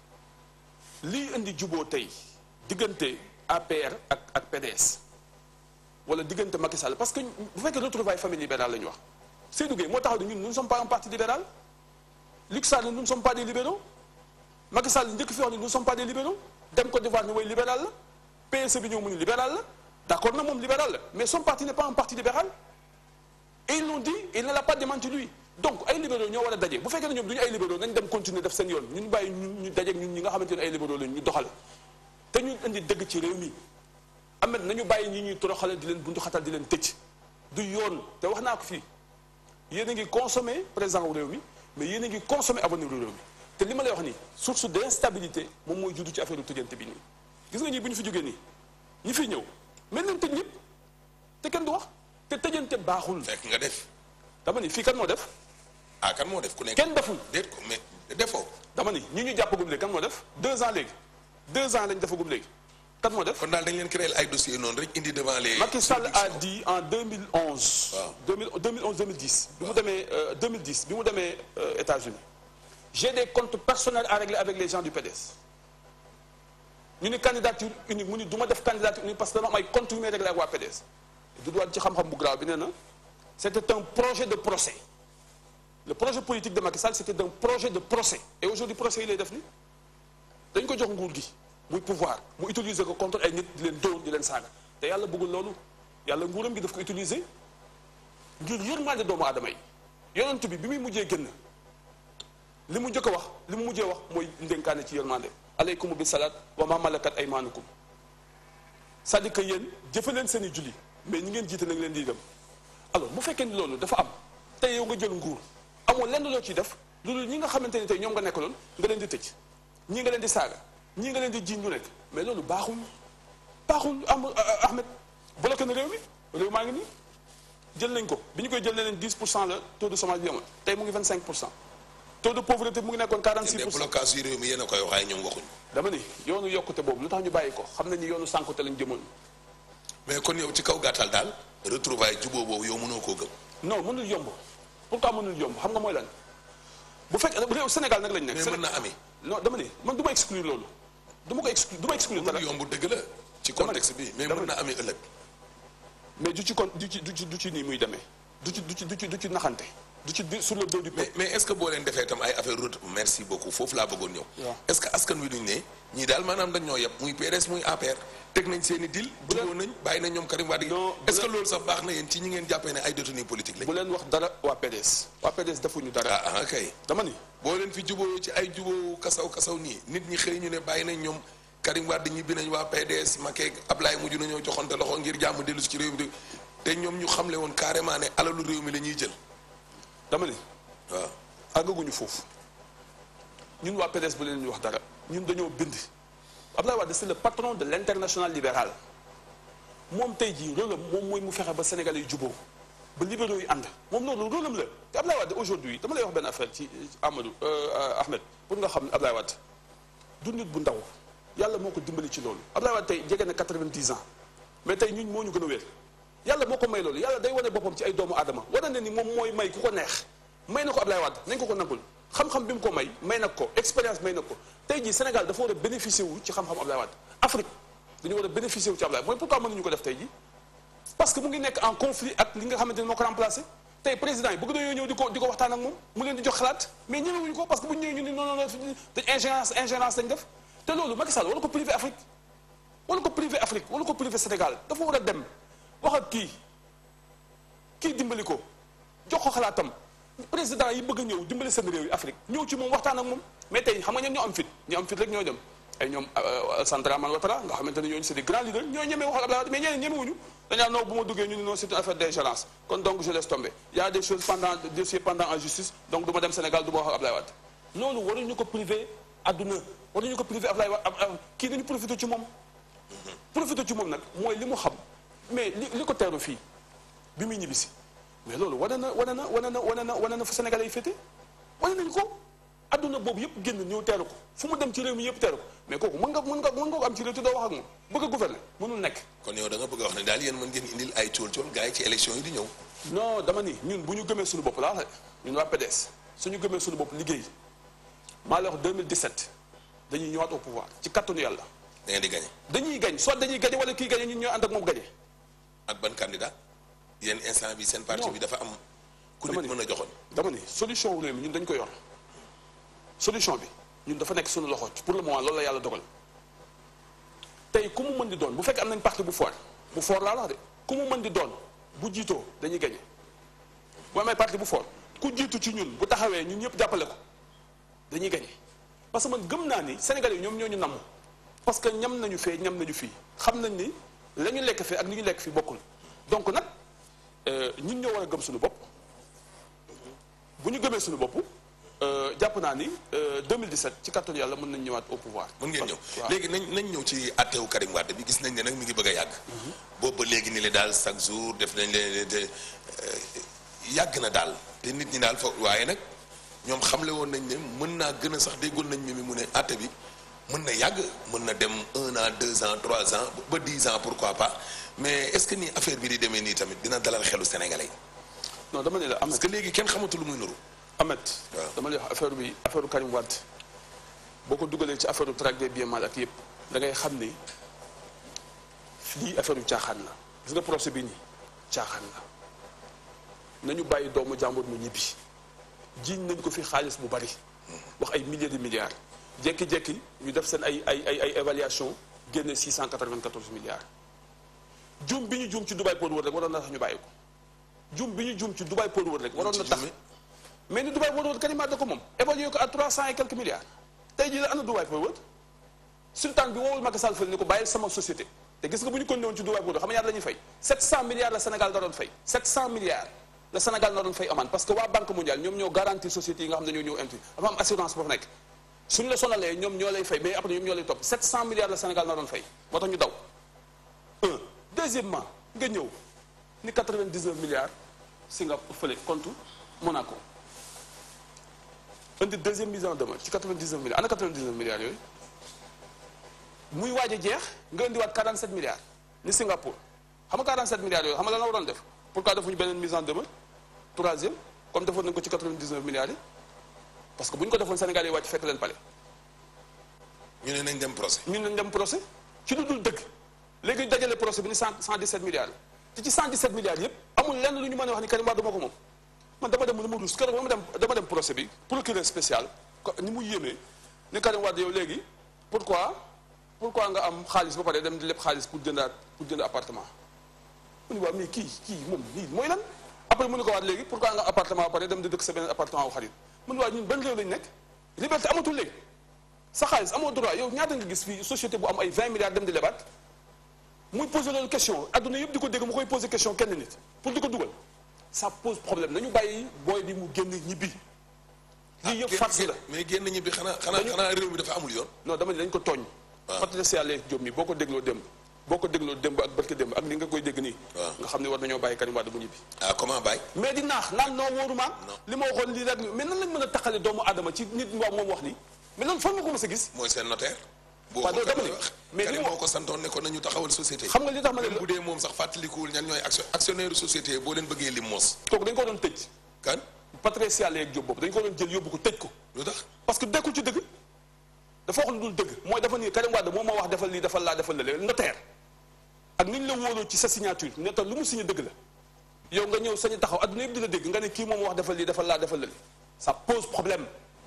lii indi juboo tey diggante APR ak PDS wala diggante Macky Sall parce que bu fekkee retrouvailles famille libérale la ñu wax Seydou Gueye moo taxaw ne ñun nous ne sommes pas un parti libéral Luc Sall nous ne sommes pas des libéraux Macky Sall njëkk fi wax ni nous ne sommes pas des libéraux dem Côte d'Ivoire ni way libéral la PSE bi ñëw mu ni libéral la d'accord na moom libéral la mais son parti n'est pas un parti libéral et ils l'ont dit et il ne l'a pas démenti lui donc ay libéraux ñoo war a daje bu fekkee ne ñoom du ñu ay libéraux nañ dem continuer def seen yoon ñu bàyyi ñu dajeeg ñun ñi nga xamante ne ay libéraux lañ ñu doxal te ñu indi dëgg ci réew mi amet nañu bàyyi ñi ñuy toroxale di leen buntu xatal di leen tëj du yoon te wax naa ko fii yéen a ngi consommer présent wu réew mi mais yéen a ngi consommer avenir réew mi te li ma lay wax nii source d'instabilité moom mooy juddu ci affaire u tëjante bi nii gis nga ñi bu ñu fi jógee nii ñi fiy ñëw mel nañ tëj ñëpp te kenn du wax te tëjante baaxul. fekk nga def. dama ni fii kan moo def. kan moo def ku nekk. kenn deful déet ko mais defoo. dama ni ñi ñu jàppagum léegi kan moo def 2 ans léegi 2 ans lañ defagum léegi kan moo def. kon daal dañ leen créer ay dossiers noonu rek indi devant les. Macky Sall a dit en 2011. waaw 2011 2010. bi mu demee 2010 bi mu demee États-Unis j'ai des comptes personnels à régler avec les gens du PDS. ñu ni candidature unique mu ni du ma def candidature unique parce que dama am ay comptes yu may régler ak waa PDS. du doon ci xam-xam bu grave bi nee na c'était un projet de procès le projet politique de Macky Sall c'était un projet de procès et aujourd'hui procès yi lay def ni dañ ko jox nguur gi muy pouvoir mu utiliser ko contre ay nit di leen dóor di leen saaga te yàlla bëggul loolu yàlla nguuram gi daf ko utiliser ngir yërmande doomu aadama yi yonent bi muy mujjee génn li mu njëkk a wax li mu mujjee wax mooy ndénkaane ci yërmande aleykum bi salaat wa ma malakat aymaanukum c'est-à-dire que yéen jëfe leen seen i julli mais ñi ngeen jiite nag leen di dem alors bu fekkee ni loolu dafa am tey yow nga jël nguur amoo lenn loo ciy def loolu ñi nga xamante ni tey ñoom nga nekkaloon nga leen di tëj ñii nga leen di saaga ñii nga leen di jiiñ lu nekk mais loolu baaxul Ahmed bloqué na réew maa ngi nii jël nañ ko bi ñu koy jël ne leen 10% la taux de chômage bi amoon tey mu ngi 25%. taux de pauvreté mu ngi nekkoon 46%. blocage yi réew mi yéen a koy wax waaye ñoom waxuñu. dama ni yoonu yokkute boobu lu tax ñu bàyyi ko xam nañ ni yoonu sànkute lañ jëmoon. mais kon yow ci kaw gàttal daal retrouvaille jubóo boobu yow mënoo koo gëm. non mënul yomb pourquoi mënul yomb xam nga mooy lan bu fekk réew Sénégal nag lañ nekk. mais mën na amee. non dama ni man du ma exclure loolu du ma ko exclure dara. mënul yomb dëgg la ci contexte bi mais mën na amee ëllëg. mais du ci nii muy demee du ci naxante. du ci sur le dos du peuple. mais est-ce que boo leen defee tam ay affaire route merci beaucoup foofu laa bëggoon ñëw. est-ce que askan wi duñ ne ñii daal maanaam dañ ñoo yeb muy PDS muy APR teg nañ seen i dil. jubóo nañ bàyyi nañ ñoom Karim Wade. est-ce que loolu sax baax na yéen ci ñi ngeen jàppee ne ay détenus politique lañ. bu leen wax dara waa PDS. waa PDS defuñu dara. ah kay. dama ni boo leen fi jubóo ci ay jubóo kasaw nii nit ñi xëy ñu ne bàyyi nañ ñoom Karim Wade ñibbi nañ waa PDS Macky Ablaye mujj nañoo joxante loxo ngir jàmm dellu ci réew mi te ñoom ñu xamle woon carrément ne alalu réew mi la ñuy jël. dama ni waaw àggaguñu foofu ñun waa PDS bu leen ñu wax dara ñun dañoo bind Abdoulaye Wade c'est le patron de l'international libéral moom tey jii rôle am moom mooy mu fexe ba Sénégalais yi jubóo ba libéraux yi ànd moom loolu rôle am la te Abdoulaye Wade aujourd'hui dama lay wax benn affaire ci Ahmed pour nga xam ne Abdoulaye Wade du nit bu ndaw yàlla moo ko dimbali ci loolu Abdoulaye Wade tey jege na 90 ans mais tey ñun moo ñu gën a wér yàlla moo ko may loolu yàlla day wane boppam ci ay doomu aadama wane na ni moom mooy may ku ko neex may na ko Abdoulaye Wade nañ ko nangul xam-xam bi mu ko may na ko expérience may na ko tey jii Sénégal dafa war a bénéficier wu ci xam-xam Abdoulaye Wade Afrique dañu war a bénéficier wu ci Abdoulaye mooy pourquoi mënuñu ko def tey jii parce que mu ngi nekk en conflit ak li nga xamante ni moo ko remplacé tey président yi bëgg nañoo ñëw di ko waxtaan ak moom mu leen di jox xalaat mais ñemewuñu ko parce que bu ñu ñëwee ñu ni non dañ ingérence lañ def te loolu Macky Sall wala ko privé Afrique wala ko privé Sénégal dafa war a dem wax ak kii dimbali ko jox ko xalaatam président yi bëgg a ñëw dimbali seen réew yi Afrique ñëw ci moom waxtaan ak moom mais tey xam nga ñoo am fit rek ñoo dem ay ñoom Alassane Dramane Ouattara nga xamante ne ñooñu c'est des grands leaders ñoo ñemee wax ak Abdoulaye Wade mais ñeneen ñemewuñu dañaa non bu ma duggee ñu ne non c'est une affaire d'ingérence kon donc je laisse tomber il y a des choses dossiers pendant en justice donc du ma dem Sénégal du ma wax ak Abdoulaye Wade loolu waruñu ko privé adduna waruñu ko privé Abdoulaye Wade kii dañu profité ci moom nag mooy li mu xam mais li ko teeru fii bi muy ñibbisi mais loolu wane na fu Sénégalais yi féete wane nañu ko adduna boobu yëpp génn ñëw teeru ko fu mu dem ci réew mi yëpp teeru ko mais kooku mën nga ko am ci réew te doo wax ak moom bëgg a gouverner mënul nekk. kon yow da nga bëgg a wax ne daal yéen mën ngeen indil ay cool gars yi ci élection yi di ñëw. non dama ni ñun bu ñu gëmee suñu bopp laa wax ñun waa PDS suñu gëmee suñu bopp liggéey maa la wax 2017 dañuy ñëwaat au pouvoir ci kattanu yàlla. da ngeen di gagné. dañuy gañ soit dañuy gañe wala kii gañe ñun ñoo ànd ak moom gañe. ak ban candidat yéen instant bi seen parti bi dafa am. ku nit mën a joxoon. dama ni solution wu réew mi ñun dañ ko yor solution bi ñun dafa nekk suñu loxo pour le moment loolu la yàlla dogal tey ku mu mën di doon bu fekk am nañ parti bu fort laa wax de ku mu mën di doon bu jiitoo dañuy gañe bu amee parti bu fort ku jiitu ci ñun bu taxawee ñun ñëpp jàppale ko dañuy gañe parce que man gëm naa ni Sénégalais yi ñoom ñoo ñu namm parce que ñam nañu fee ñam nañu fii xam nañ ni la ñu lekk fee ak li ñu lekk fii bokkul donc nag ñun ñoo war a gëm suñu bopp bu ñu gëmee suñu bopp jàpp naa ni 2017 ci kàttanu yàlla mën nañ ñëwaat au pouvoir. mën ngeen ñëw léegi nañ ñëw ci àtteewu Karim Wade bi gis nañ ne nag mi ngi bëgg a yàgg. boobu ba léegi ni le daal chaque jour def nañ leen yàgg na daal te nit ñi daal foofu waaye nag ñoom xamle woon nañ ne mën naa gën a sax déggoon nañ mi mu ne àtte bi mën na yàgg mën na dem 1 an 2 ans 3 ans ba 10 ans pourquoi pas mais est-ce que nii affaire bi di demee nii tamit dina dalal xelu Sénégalais yi. non dama ne la parce que léegi kenn xamatul lu muy nuru. Ahmed dama lay wax affaire Karim Wade boo ko dugalee ci affaire traque des biens mal ak yëpp da ngay xam ni lii affaire yu caaxaan la gis nga procès bi nii caaxaan la nañu bàyyi doomu jàmbur mu ñibbi jiiñ nañ ko fi xaalis bu bari wax ay milliers de milliards jékki-jékki ñu def seen ay évaluation génne 694 milliards juum bi ñu juum ci Dubai Port World rek waroon na tax ñu bàyyi ko juum bi ñu juum ci Dubai Port World rek waroon na tax mais ni Dubai Port World Karim Wade da ko moom évalué ko à 300 et quelques milliards tey jii la ana Dubai Port World sultan bi woowul Macky Sall fële ni ko bàyyil sama société te gis nga bu ñu continué woon ci Dubai Port World xam nga ñaata la ñuy fay 700 milliards la Sénégal naroon fay 700 milliards la Sénégal naroon fay amaan parce que waa Banque mondiale ñoom ñoo garantir société yi nga xam ne ñoo ñëw inti dafa am assurance boo fa nekk suñu la sonalee ñoom ñoo lay fay mais après ñoom ñoo lay topp 700 milliards la Sénégal naroon fay moo tax ñu daw deuxièmement nga ñëw ni 99 milliards Singapour fële compte Monaco indi deuxième mise en demeure ci 99 milliards ana 99 milliards yooyu muy waaj a jeex nga indiwaat 47 milliards ni Singapour xam nga 47 milliards yooyu xam nga lan la waroon def pourquoi defuñu beneen mise en demeure troisième comme defoon nañu ko ci 99 milliards yi parce que bu ñu ko defoon Sénégal yi wàcc fekk leen pale ñu ne nañ dem procès. ñu ne nañ dem procès ci lu dul dëgg léegi ñu dajale procès bi ni 117 milliards la te ci 117 milliards yëpp amul lenn lu ñu mën a wax ni Karim Wade moo ko moom man dama dem lu ma ruus keroog dama dem procès bi procureur spécial ni mu yéemee ni Karim Wade yow léegi pourquoi nga am xaalis ba pare dem di leb xaalis pour jënd appartement mu ni waaw mais kii moom lii mooy lan après mu ni ko waat léegi pourquoi nga appartement ba pare dem di dëkk sa beneen appartement wu xarit mu ni waaw ñun ban réew lañu nekk liberté amatul léegi sa xaalis amoo droit yow ñaata nga gis fii société bu am ay 20 milliards dem di lebaat muy poser loolu question adduna yëpp di ko dégg mu koy poser question kenn nit pour di ko dugal ça pose problème nañu bàyyi booy bi mu génn ñibbi lii yëpp farce la mais génn ñibbi xanaa réew mi dafa amul yoon non dama ne dañ ko tooñ Patrice Yàlla Diop mi boo ko dégloo démb ak barke démb ak li nga koy dégg nii nga xam ne war nañoo bàyyi Karim Wade bu ñibbi comment bàyyi mais di naax naan noo wóorumaan li ma waxoon lii rek mais nan lañ mën a taqale doomu aadama ci nit waaw moom wax lii mais loolu fan nga ko mës a gis mooy seen notaire waaw loolu dama ne mais Karim moo ko santoon ne ko nañu taxawal société xam nga li tax ma ne bu dee moom sax fàttalikuwul ñan ñooy actionnaire société boo leen bëggee lim moos kooku dañ ko doon tëj kan Patrice Yàlla Diop boobu dañ ko doon jël yóbbu ko tëj ko lu tax parce que dekkul ci dëgg dafa wax lu dul dëgg mooy dafa nii Karim Wade moom moo wax defal lii defal laa defal la notaire ak ni ñu la wóoloo ci sa signature ne tax lu mu signé dëgg la yow nga ñëw sañu taxaw adduna yëpp di la dégg nga ne kii moom wax defal lii defal laa defal la ça pose problème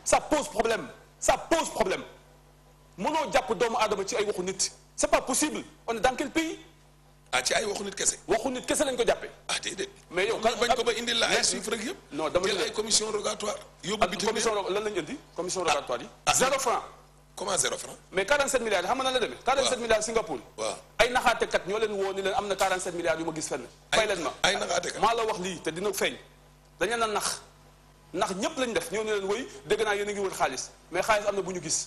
mënoo jàpp doomu aadama ci ay waxu nit c'est pas possible on est dans quel pays ci ay waxu nit kese lañ ko jàppee déedéet mais yow bañ ko ba indil la ay chiffres rek yëpp non dama jël ay commission rogatoire yóbbu bitim commission lan lañu indi commission rogatoire yi 0 franc comment 0 franc mais 47 milliards yi xam nga nan la demee 47 milliards Singapour waaw ay naxaatekat ñoo leen woo ni leen am na 47 milliards yu ma gis fenn fay leen ma ay naxaatekat maa la wax lii te dina feeñ dañ leen a nax ñëpp lañ def ñoo ne leen wëy dégg naa yéen a ngi wër xaalis mais xaalis am na bu ñu gis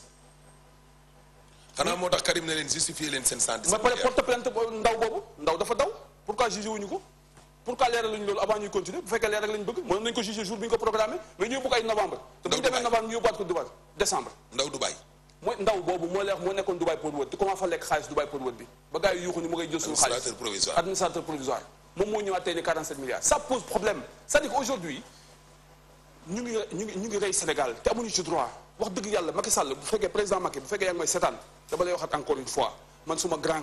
xanaa moo tax Karim ne leen justifier leen seen 117 ba pare porte plainte ndaw boobu ndaw dafa daw pourquoi jugé wuñu ko pourquoi leeral luñu loolu avant ñuy continuer bu fekkee leer rek lañ bëgg mënoon nañu ko jugé jour bi ñu ko programmé mais ñu yóbbu ko ay novembre te bu ñu demee novembre ñu yóbbuwaat ko décembre ndaw Dubaï mooy ndaw boobu moo lay wax moo nekkoon Dubai Port World te comment fa lekk xaalis Dubai Port World bi ba gars yi yuuxu ni mu ngay jël suñu xaalis administrateur provisoire moom moo ñëwaat tey ni 47 milliards ça pose problème c'est-à-dire que aujourd'hui ñu ngi rey Sénégal te amuñu ci droit wax dëgg yàlla Macky Sall bu fekkee président Macky bu fekkee yaa ngi may seetaan dama lay waxat encore une fois man suma grand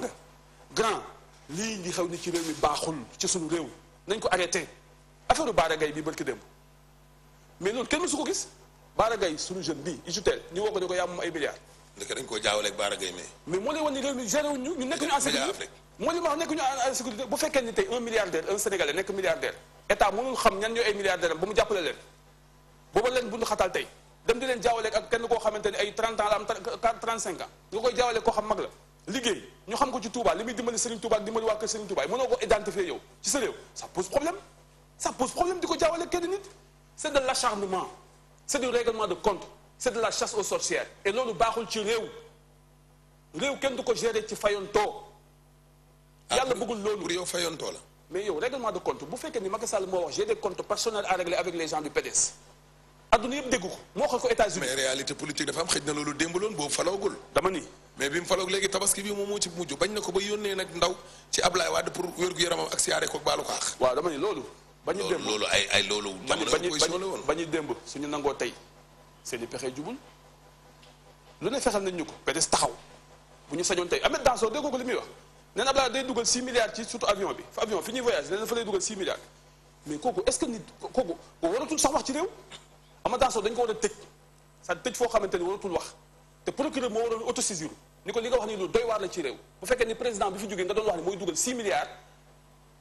lii di xew ni ci réew mi baaxul ci suñu réew nañ ko arrêté affaire Bara Gaye bi barki démb mais loolu kenn mësu ko gis Bara Gaye suñu jeune bii Ijutel ñu woo ko ne ko yaa moom ay milliards ndeke dañ koo jaawale ak Bara Gaye mais moo lay wan ni réew mi géré wuñ ñu nekk ñu en sécurité moo li ma wax nekk ñu en sécurité bu fekkee ni tey un milliardaire un sénégalais nekk milliardaire état mënul xam ñan ñooy ay milliardaire am ba mu jàppale leen booba leen bundu xatal tey dem di leen jaawale ak kenn koo xamante ni ay 30 ans la am 35 ans nga koy jaawale koo xam mag la liggéey ñu xam ko ci Touba li muy dimbali Serigne Touba ak dimbali waa kër Serigne Touba yi mënoo ko identifier yow ci sa réew ça pose problème di ko jaawale kenn nit c'est de l'acharnement c'est du règlement de compte c'est de la chasse aux sorcières et loolu baaxul ci réew kenn du ko gérer ci fayontoo yàlla bëggul loolu pour yow fayontoo la mais yow règlement de compte bu fekkee ni Macky Sall moo wax j'ai des comptes personnels à régler avec les gens du PDS adduna yëpp dégg ko moo xool ko États-Unis mais réalité politique dafa am xëj na loolu démb loon boobu faloogul dama ni mais bi mu faloog léegi tabaski bi moom moo ci mujj bañ na ko ba yónnee nag ndaw ci Ablaye Wade pour wér-gu-yaramam ak siyaare ko baalu kaax waaw dama ni loolu bañu démb loolu ay loolu jamono opposition la woon bañu démb suñu nangoo tey seeni pexe jubul lu ne fexal nañ ñu ko PDS taxaw bu ñu sañoon tey Ahmed Danso déggoo ko li muy wax nee na Ablaye day dugal 6 milliards ci surtout avion bi avion fi ñuy voyage nee na fa lay dugal 6 milliards mais kooku est-ce que nit kooku waratul sax wax ci réew Ahmed Danso dañ ko war a tëj sa tëj foo xamante ni waratul wax te procureur moo waroon autosaisir ni ko li nga wax ni lu doy waar la ci réew bu fekkee ni président bi fi jógee nga doon wax ni mooy dugal 6 milliards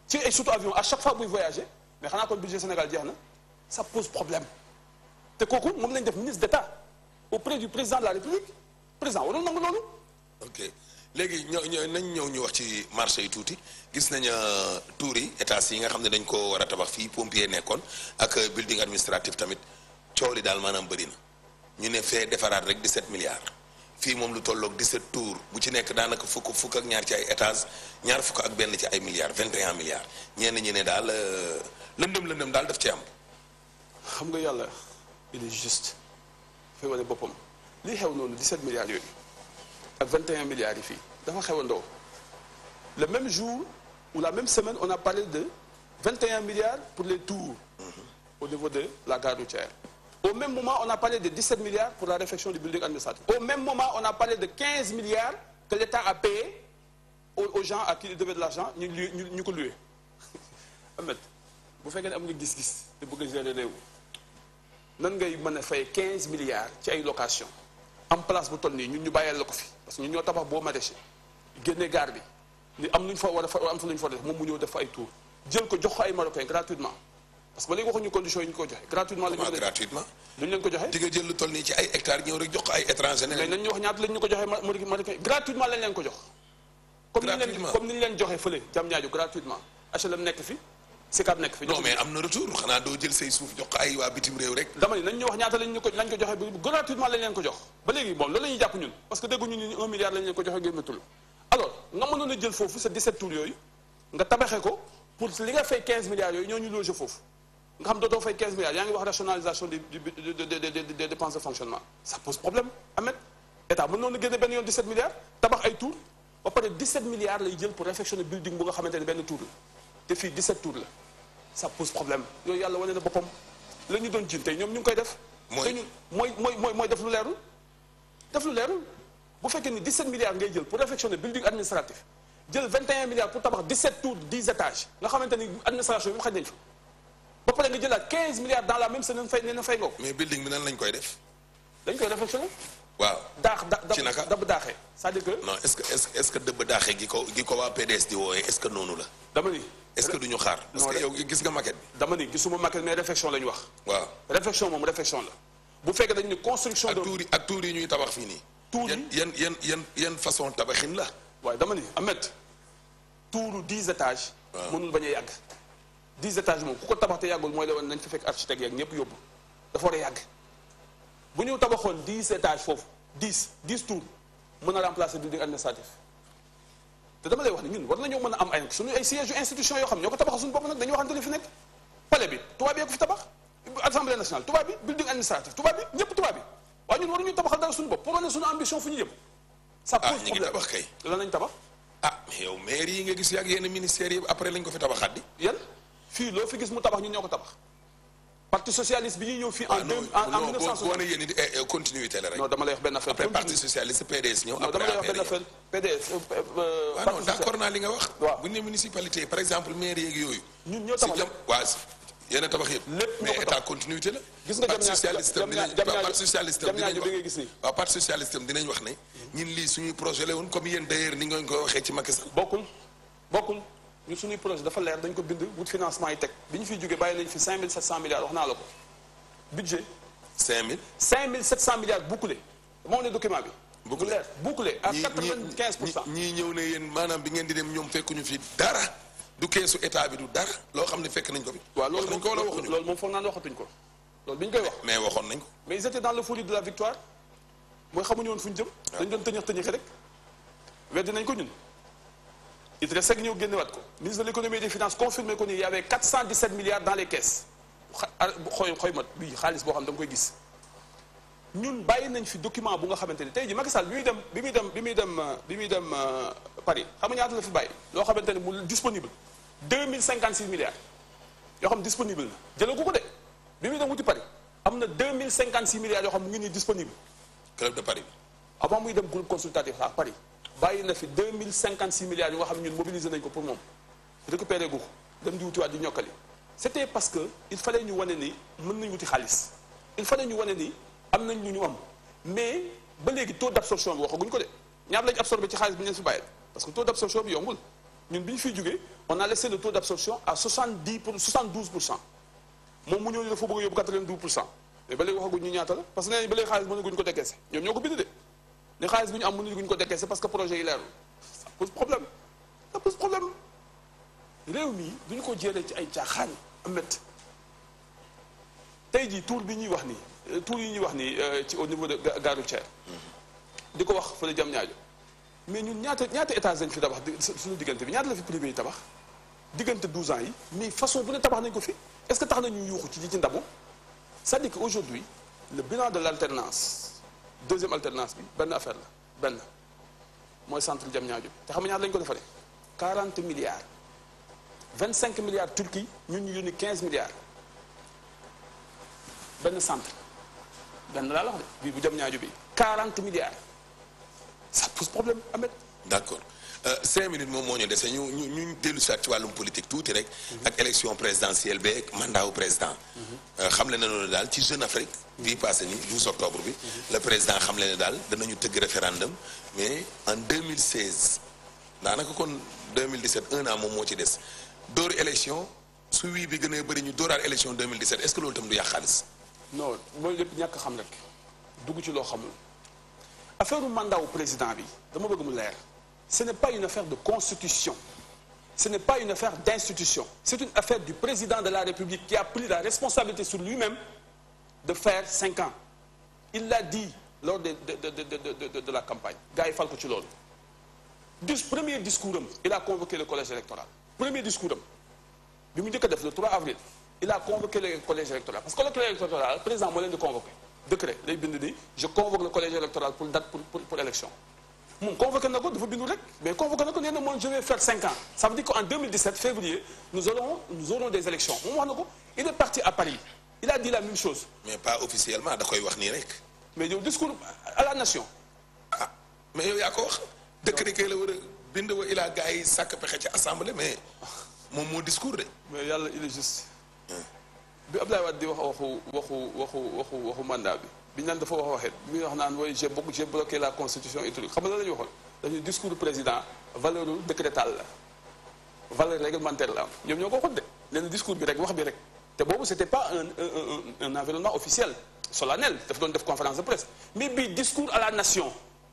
ci ay surtout avion à chaque fois buy voyager mais xanaa kon budget Sénégal jeex na ça pose problème te kooku moom lañ def ministre d'État auprès du président de la République président warul nangu loolu. ok léegi nañ ñëw ñu wax ci marché yi tuuti gis nañ tour yi états yi nga xam ne dañ ko war a tabax fii pompier nekkoon ak building administratif tamit coow li daal maanaam bëri na ñu ne fee defaraat rek 17 milliards fii moom lu tolloog 17 tours bu ci nekk daanaka fukk ak ñaar ci ay étages ñaar fukk ak benn ci ay milliards 21 milliards ñenn ñi ne daal lëndëm daal daf ci am. xam nga yàlla il est juste fay wane boppam li xew noonu 17 milliards yooyu ak 21 milliards yi fii dafa xewandoo le même jour ou la même semaine on a parlé de 21 milliards pour les tours au niveau de la gare routière. Au même moment on a parlé de 17 milliards pour la réfection du building administratif. Au même moment on a parlé de 15 milliards que l'État a payé aux gens à qui il devait de l'argent ñu ko loué. Ahmed bu fekkee ne am nga gis-gis te bëgg a gérer réew nan ngay mën a fay 15 milliards ci ay location am place bu toll nii ñun ñu bàyyeel la ko fi parce que ñun ñoo tabax boo maraîcher génne gare bi ni am lu ñu fa war a fa am fa lu ñu fa def moom mu ñëw def fa ay tour jël ko jox ko ay Marocains gratuitement parce que ba léegi waxuñu conditions yi ñu ko joxe gratuitement la ñu ko gratuitement duñu leen ko joxe di nga jël lu toll nii ci ay hectares ñëw rek jox ko ay étrangers mais nañ ñu wax ñaata lañ ñu ko joxe Marocains gratuitement lañ leen ko jox comme ni ñu leen joxe fële Diamniadio gratuitement HLM nekk fi SICAP nekk fi non mais am na retour xanaa doo jël say suuf jox ko ay waa bitim réew rek dama ni nañ ñu wax ñaata lañ ko joxe gratuitement lañ leen ko jox ba léegi bon loolu la ñuy jàpp ñun parce que dégguñu ni 1 milliard lañ leen ko joxe gémmatul alors nga mënoon a jël foofu sa 17 tours yooyu nga tabaxee ko pour li nga fay 15 milliards yooyu ñoo ñu loger foofu nga xam dootoo fay 15 milliards yaa ngi wax rationalisation des dépenses de fonctionnement ça pose problème Ahmed état mën noonu génne benn yoon 17 milliards tabax ay tours ba pare 17 milliards lay jël pour réfectionner building bu nga xamante ne benn tour la te fii 17 tours la ça pose problème yooyu yàlla wane na boppam la ñu doon jiin tey ñoom ñu ngi koy def mooy def lu leerul bu fekkee ni 17 milliards ngay jël pour réfectionner building administratif jël 21 milliards pour tabax 17 tours 10 étages nga xamante ni administration bi mu xaj nañ fa ba pare nga jëlaat 15 milliards dans la même semaine fay nee na fay nga ko. mais building bi nan lañ koy def. dañ koy réfectionner. waaw ci naka dëbb daaxee c'est-à-dire que. non est-ce que dëbb daaxee gi ko waa PDS di wooyee est-ce que noonu la. dama ni. est-ce que duñu xaar. parce que yow gis nga maquette bi. dama ni gisuma maquette mais réfection la ñu wax. waaw réfection moom réfection la. bu fekkee dañu ne construction. ak tuur yi ñuy tabax fii nii. tuur yi yan façon tabaxin la. waaye dama ni Ahmed tuuru 10 étages. waaw mënul bañ a yàgg. 10 étages moom ku ko tabax te yàggul mooy la woon nañ fa fekk architecte yeeg ñëpp yóbbu dafa war a yàgg bu ñu tabaxoon 10 étages foofu 10 tours mën a remplacer building administratif te dama lay wax ne ñun war nañoo mën a am ay suñu ay sièges institution yoo xam ñoo ko tabaxal suñu bopp nag dañuy waxante li fi nekk palais bi tubaab yi ko fi tabax assemblée nationale tubaab bi building administratif tubaab bi ñëpp tubaab bi waaye ñun waruñu tabaxal dara suñu bopp pour wane suñu ambition fu ñu jëm. ça pose problème ñu ngi tabax kay. lan lañ tabax. yow maire yi nga gis yàgg yenn ministères yi après lañ ko fi tabaxaat di. yan fii loo fi gis mu tabax ñun ñoo ko tabax parti socialiste bi ñuy ñëw fii en 1960 boo nee yéen continuité la rek. non dama lay wax benn affaire. après parti socialiste PDS ñëw. après dama lay wax benn affaire PDS. non d'accord naa li nga wax. waaw bu ñu nee municipalité par exemple maire yeeg yooyu. ñun ñoo tabax waaw yéen a tabax yëpp. lépp mais état continuité la. gis nga parti socialiste tam dinañ parti socialiste tam dinañ bi ngay gis nii. waaw parti socialiste tam dinañ wax ne. ñun lii suñuy projet la woon comme yéen d'ailleurs ni ngeen ko waxee ci Macky Sall. bokkul ñun suñuy projet dafa leer dañ ko bind wut financement yi teg bi ñu fiy jógee bàyyi nañ fi 5700 milliards wax naa la ko budget 5700 milliards bouclé moo ne document bi. bouclé à 95%. ñii ñëw ne yéen maanaam bi ngeen di dem ñoom fekkuñu fi dara du keesu état bi du dara loo xam ne fekk nañ ko fi. waaw loolu nañ ko wala waxuñu loolu moom foog naa ne waxatuñ ko loolu bi ñu koy wax. mais waxoon nañ ko. mais ils étaient dans l'euphorie de la victoire mooy xamuñu woon fu ñu jëm. dañ doon tëñëx rek weddi nañ ko ñun. Idrissa Seck ñëw génnewaat ko ministre de l'économie et des finances confirmé ko ni il y avait 417 milliards dans les caisses xooy mat bii xaalis boo xam da nga koy gis ñun bàyyi nañ fi document bu nga xamante ni tey ji Macky Sall bi muy dem Paris xam nga ñaata la fi bàyyi loo xamante ne mu disponible 2056 milliards yoo xam disponible na jëlee ko de bi muy dem wuti Paris am na 2056 milliards yoo xam mu ngi nii disponible. club de Paris. avant muy dem groupe consultatif à Paris bàyyi na fi 2056 milliards yu nga xam ne ñun mobiliser nañ ko pour moom récupérer gu ko dem di wutiwaat di ñokkali c'était parce que il fallait ñu wane ni mën nañ wuti xaalis il fallait ñu wane ni am nañ lu ñu am mais ba léegi taux d'absorption bi waxaguñ ko de ñaar lañ absorbé ci xaalis bi ñu leen fi bàyyee parce que taux d'absorption bi yombul ñun bi ñu fiy jógee on a laissé le taux d'absorption à 72%. moom mu ñëw dafa bëgg a yóbbu 92%. mais ba léegi waxaguñ ñu ñaata la parce que nee nañ ba léegi xaalis mënaguñ ko décaisser ñoom ñoo ko bind de ne xaalis bu ñu am mënaguñ ko décaisser parce que projet yi leerul ça pose problème ça pose problème réew mi duñu ko jëlee ci ay caaxaan amet tey jii tour bi ñuy wax nii tour yi ñuy wax nii ci au niveau de gare routière di ko wax fële jam ñaajo mais ñun ñaata étage lañ fi tabax suñu diggante bi ñaata la fi privé yi tabax diggante 12 ans yi mais façon bu ne tabax nañ ko fi est-ce que tax na ñu yuuxu ci ndamu c'est-à-dire qu'aujourd'hui le bilan de l'alternance deuxième alternance bi benn affaire la benn mooy centre Diamniadio te xam nga ñaata lañ ko defaree 40 milliards 25 milliards Turquie ñun ñu yónni 15 milliards benn centre benn laa la wax de bii bu Diamniadio bi 40 milliards ça pose problème Ahmed. d'accord 5 minutes moom moo ñu dese ñu dellu si ci wàllum politique tuuti rek. ak élection présidentielle beeg mandat wu président. xamle na loolu daal ci Jeune Afrique. bii passé ni 12 octobre bi. le président xamle ne daal danañu tëgg référendum mais en 2016 daanaka kon 2017 un an moom moo ci des dóoru élection su wii bi gën a bëri ñu dóoraat élection 2017 est-ce que loolu tam du yàq xaalis. non mooy lépp ñàkk xam rek dugg ci loo xamul affaire mandat wu président bi dama bëgg mu leer. Ce n'est pas une affaire de constitution. Ce n'est pas une affaire d'institution. C'est une affaire du président de la République qui a pris la responsabilité sur lui-même de faire 5 ans. Il l'a dit lors de la campagne. Gars yi fal ko ci loolu. Premier discours am il a convoqué le collège électoral. Premier discours am bi mu njëkk a def le 3 avril il a convoqué le collège électoral parce que le collège électoral président moo leen di convoqué décret lay bind ni je convoque le collège électoral pour date pour élection. moom convoqué na ko dafa bindu rek mais convoqué na ko nee na moom je vais faire 5 ans ça veut dire qu'en 2017 février nous aurons des élections moom wax na ko il est parti à Paris il a dit la même chose. mais pas officiellement da koy wax nii rek. mais yow discours à la nation. ah mais yow yaa ko wax. décret kay la war a bind wa il a gars yi sàkk pexe ci assemblée mais moom moo discours de. mais yàlla il est juste. bi Abdoulaye Wade di waxu mandat bi. bi ñu naan dafa waxee bi muy wax naan mooy j'ai bloqué la constitution et tout xam nga lan la ñu waxoon dañuy discours du président valeur décrétale la valeur réglementaire la am ñoom ñoo ko waxoon de leen discours bi rek wax bi rek te boobu c'était pas un environnement officiel solennel dafa doon def conférence de presse mais bii discours à la nation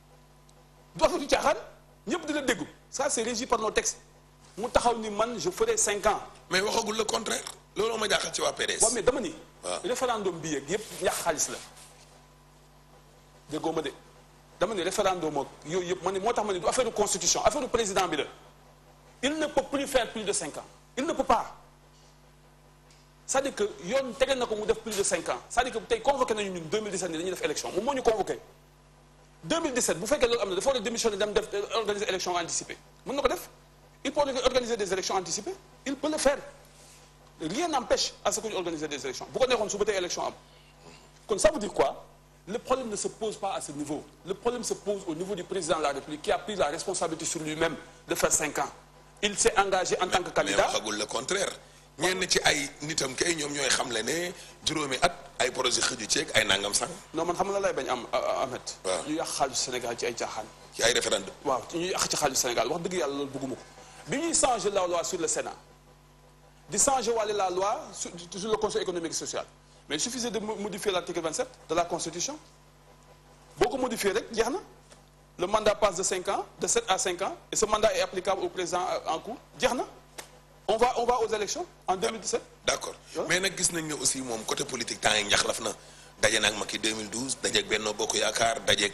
du affaire du caaxaan ñëpp dina déggu ça c'est régi par nos textes mu taxaw ni man je ferai 5 ans. mais waxagul le contraire loolu ma jaaxal ci waa PDS. waaw mais dama ni. référendum bi yeeg yëpp ñax xaalis la. déggoo ma de dama ne référendum ak yooyu yëpp ma ne moo tax ma ne du affaire de constitution affaire du président bi la il ne peut plus faire plus de 5 ans il ne peut pas c'est-à-dire que yoon tegal na ko mu def plus de 5 ans c'est-à-dire que tey convoqué nañu ñun 2017 ni dañuy def élection moom moo ñu convoqué 2017 bu fekkee loolu am na dafa war a démissionner dem def organiser élection anticipée mën na ko def il peut organiser des élections anticipées il peut le faire rien n'empêche à ce que ñu organiser des élections bu ko neexoon su ba tey élection am kon ça veut dire quoi. Le problème ne se pose pas à ce niveau. Le problème se pose au niveau du président de la République qui a pris la responsabilité sur lui-même de faire 5 ans. Il s'est engagé en tant que candidat. mais waxagul le contraire. ñenn ci ay nitam kay ñoom ñooy xamle ne juróomi at ay projet xëju ceeg ay nangam sax. non man xam nga lay bañ am Ahmed. waaw ñu yàq xaalisu Sénégal ci ay caaxaan. ci ay référendum. waaw ñu yàq ci xaalisu Sénégal wax dëgg yàlla loolu bëgguma ko. bi ñuy changer la loi sur le Sénat di changer wàlle la loi sur le conseil économique et social. mais il suffisait de modifier l'article 27 de la Constitution boo ko modifier rek jeex na le mandat passe de 5 ans de 7 à 5 ans et ce mandat est applicable au président en cours jeex na on va aux élections en 2017. d'accord mais nag gis nañ ne aussi moom côté politique temps yi njaxlaf na daje nag Macky 2012 dajeeg Benno Bokk Yaakaar dajeeg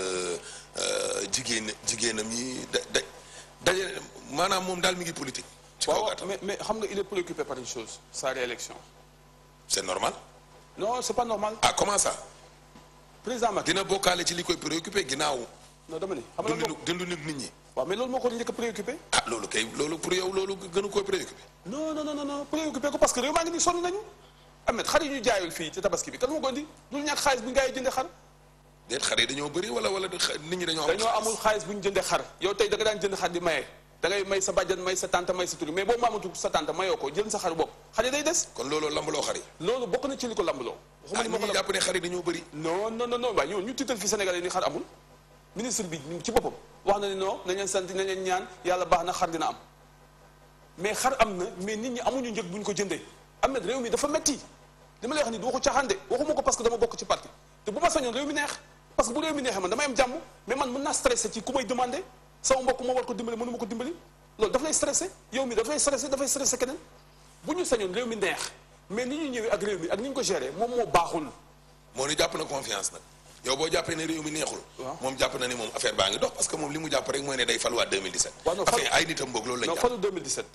jigéenam yi daje maanaam moom daal mi ngi politique. ci kaw gàttal mais xam nga il est préoccupé par une chose sa réélection. c'est normal. non c'est pas normal. ah comment ça. président Macky dina bokkaale ci li koy préoccupé ginnaaw. non dama ni xam nga dundu nit ñi. waaw mais loolu moo ko njëkk a préoccupé. ah loolu kay loolu pour yow loolu gënu koy préoccupé. non préoccupé ko parce que réew maa ngi nii sonn nañu. Ahmed xar yi ñu jaayul fii ci tabaski bi kan moo ko indi lu ñàkk xaalis bu ñu gaa yi jëndee xar. déet xar yi dañoo bëri wala nit ñi dañoo amul xaalis bu ñu jëndee xar yow tey da nga daan jënd xar di maye da ngay may sa bàjjan may sa tante may sa turi mais boo maamatu sa tante mayoo ko jël sa xar bopp xar yi day des. kon loolu lambaloo xar yi. loolu bokk na ci li ko lambaloo. waxuma ni ma jàpp ne xar yi dañoo bëri. non waaye ñoo ñu tiital fi Sénégal yi ni xar amul ministre bi ci boppam wax na ni non nañ leen sant nañ leen ñaan yàlla baax na xar dina am mais xar am na mais nit ñi amuñu njëg bu ñu ko jëndee Ahmed réew mi dafa metti li ma lay wax ni du waxu caaxaan de waxuma ko parce que dama bokk ci parti te bu ma sañoon réew mi neex parce que bu réew mi neexee man damay am jàmm mais man mën naa stressé ci ku may demandé sama mbokk ma war ko dimbali mënu ma ko dimbali loolu daf lay stressé yow mi dafay stressé keneen bu ñu sañoon réew mi neex mais ni ñu ñëwee ak réew mi ak ni ñu ko géré moom moo baaxul. moo ni jàpp na confiance nag yow boo jàppee ne réew mi neexul. moom jàpp na ni moom affaire baa ngi dox parce que moom li mu jàpp rek mooy ne day faluwaat 2017. waaw non affaire ay nitam boog loolu lañ non jàpp. falu 2017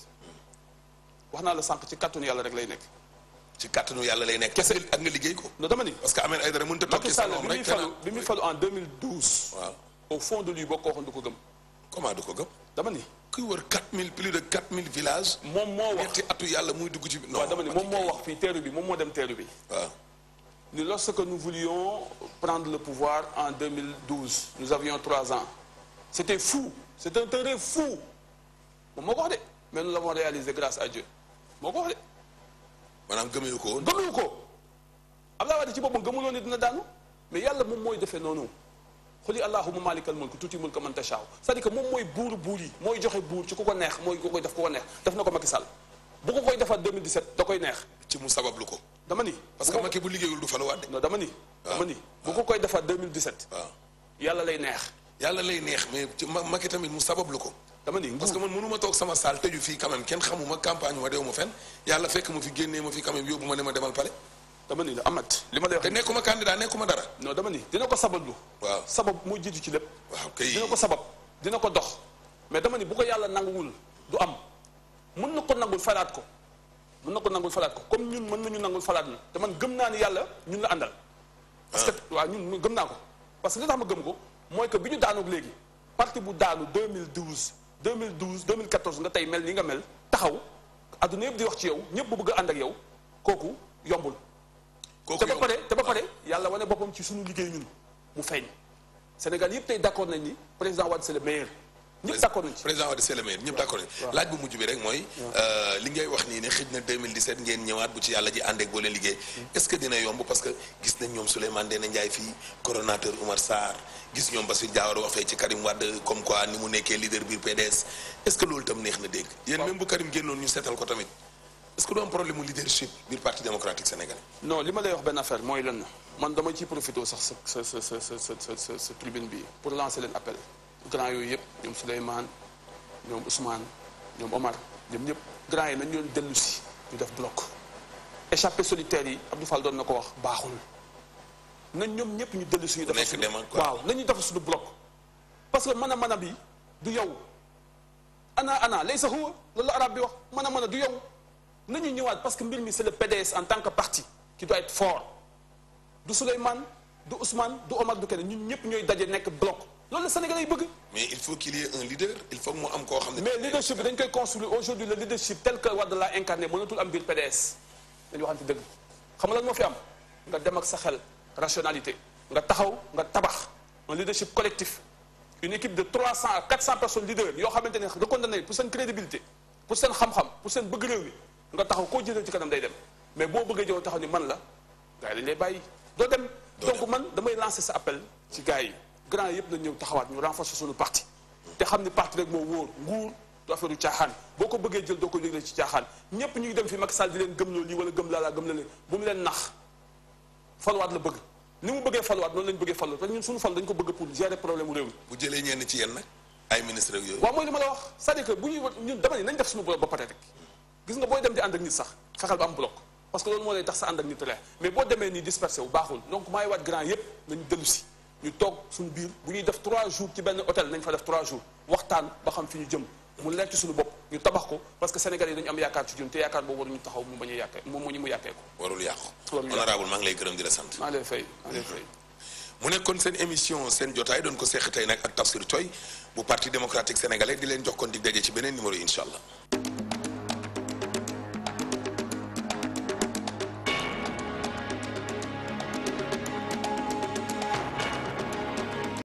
wax naa la sànq ci kàttanu yàlla rek lay nekk. ci kàttanu yàlla lay nekk. kese ak nga liggéey ko. non dama ni. parce que Ahmed Aïdara mënut a toog ci salon rek bi muy falu en 2012. waaw au fond de lui boo ko waxoon du ko gëm. comment du ko gëm. dama ni. kuy wër 4000 plus de 4000 villages. moom moo wax ñetti atu yàlla muy dugg ci. non waaw dama ni moom moo wax fii teeru bi moom moo dem teeru bi. waaw. ni lorsque nous voulions prendre le pouvoir en 2012 nous avions 3 ans c'était fou c'était un rêve fou moom moo ko wax de mais nous l'avons réalisé grâce à Dieu moo ko wax de. maanaam gëmee ko woon. gëmuñu ko Abdoulaye Wade ci boppam gëmuloon ni dina daanu mais yàlla moom mooy defee noonu xuli allahumma malikal mulk tuuti mulka man tashaa c'est-à-dire que moom mooy buur yi mooy joxe buur ci ku ko neex mooy ku koy def ku ko neex def na ko Macky Sall bu ko koy defaat 2017 da koy neex. ci mu sabablu ko. dama ni. parce que Macky bu liggéeyul du faluwaat de. non dama ni. dama ni bu ko koy defaat 2017. waaw yàlla lay neex. yàlla lay neex mais ci Macky tamit mu sabablu ko. dama ni parce que man mënuma toog sama salle tëju fii quand même kenn xamuma campagne ma dew ma fenn yàlla fekk ma fi génnee ma fi quand même yóbbu ma ne ma demal pale. dama ni la amat li ma lay wax. te nekkuma candidat nekkuma dara. non dama ni dina ko sabablu. waaw sabab moo jiitu ci lépp. waaw kay dina ko sabab dina ko dox mais dama ni bu ko yàlla nanguwul du am mën na ko nangul falaat ko. mën na ko nangul falaat ko comme ñun mën nañu nangul falaat na te man gëm naa ni yàlla ñun la àndal. parce que waaw ñun gëm naa ko parce que li tax ma gëm ko mooy que bi ñu daanoog léegi parti bu daanu 2012 2014 nga tey mel ni nga mel taxaw adduna yëpp di wax ci yow ñëpp bu bëgg a ànd ak yow kooku yombul. kooku yombul te ba pare yàlla wane boppam ci suñu liggéey ñun mu feeñ Sénégal yëpp tey d'accord nañ ni président Wade c'est le meilleur. ñëpp d'accord nañ ci président Wade c'est le meilleur ñëpp d'accord nañ laaj bu mujj bi rek mooy li ngay wax nii ne xëj na 2017 ngeen ñëwaat bu ci yàlla ji àndeek boo leen liggéey est-ce que dina yomb parce que gis nañ ñoom Souleymane Ndéné Ndiaye fii coordonnateur Oumar Sarr gis ñoom Bassirou Diawara wax fee ci Karim Wade comme quoi ni mu nekkee leader biir PDS est-ce que loolu tam neex na dégg yéen même bu Karim génnoon ñu seetal ko tamit est-ce que du am problème mu leadership biir parti démocratique sénégalais. non li ma lay wax benn affaire mooy lan man dama ciy profité sax sa tribune bi pour lancer leen appel grand yooyu yëpp ñoom Souleymane ñoom Ousmane ñoom Omar ñoom ñëpp grand yi nañ ñoon dellu si ñu def bloc échappé solitaire yi Abdou Fall doon na ko wax baaxul nañ ñoom ñëpp ñu dellu si ñu def suñu waaw nañu def suñu bloc parce que mën a bi du yow ana laysa huwa loolu arab bi wax mën a du yow nañu ñëwaat parce que mbir mi c'est le PDS en tant que parti qui doit être fort du Souleymane du Ousmane du Omar du keneen ñun ñëpp ñooy daje nekk bloc loolu la Sénégalais yi bëgg. mais il faut qu'il y ait un leader il faut que mu am koo xam ne. mais leadership bi dañ koy construire aujourd'hui le leadership tel que Wade l'a incarné mënatul am biir PDS dañu waxante dëgg xam nga lan moo fi am nga dem ak sa xel rationalité nga taxaw nga tabax un leadership collectif une équipe de 300 à 400 personnes leaders yoo xamante ne reconnaître pour seen crédibilité pour seen xam-xam pour seen bëgg réew mi nga taxaw koo jëlee ci kanam day dem mais boo bëggee jëw taxaw ni man la gars yi dañ lay bàyyi doo dem. donc man damay lancer sa appel ci gars yi. grand yëpp nañ ñëw taxawaat ñu renforcer suñu parti te xam ni parti rek moo wóor nguur du affaire u caaxaan boo ko bëggee jël doo ko jógee ci caaxaan ñëpp ñu ngi dem fi Macky Sall di leen gëm loo lii wala gëm laa gëm la leen bu mu leen nax faluwaat la bëgg ni mu bëggee faluwaat noonu lañ bëggee faluwaat parce que ñun suñu fal dañ ko bëgg pour gérer problème mu réew mi. bu jëlee ñenn ci yéen nag ay ministre ak yooyu. waaw mooy li ma la wax c'est-à-dire que bu ñuy ñun dama ni nañ def suñu bloc ba pare rek gis nga booy dem di ànd ak nit sax fexeel ba am bloc parce que loolu moo lay tax sa ànd ak nit leer mais boo demee nii dispersé wu baaxul donc maay waat grand yëpp nañu dellu si ñu toog suñu biir bu ñuy def 3 jours ci benn hôtel nañ fa def 3 jours waxtaan ba xam fi ñu jëm mu leer ci suñu bopp ñu tabax ko parce que Sénégalais yi dañu am yaakaar ci ñun te yaakaar boobu waruñu taxaw mu bañ a yàqee moom moo ñu mu yàqee ko. warul yàqu. honorable maa ngi lay gërëm di la sant. maa ngi lay fay maa ngi lay fay. mu nekkoon seen émission seen jotaay doon ko seq tey nag ak Tafsir Thioye bu parti démocratique sénégalais di leen jox kon dig daje ci beneen numéro yi incha allah.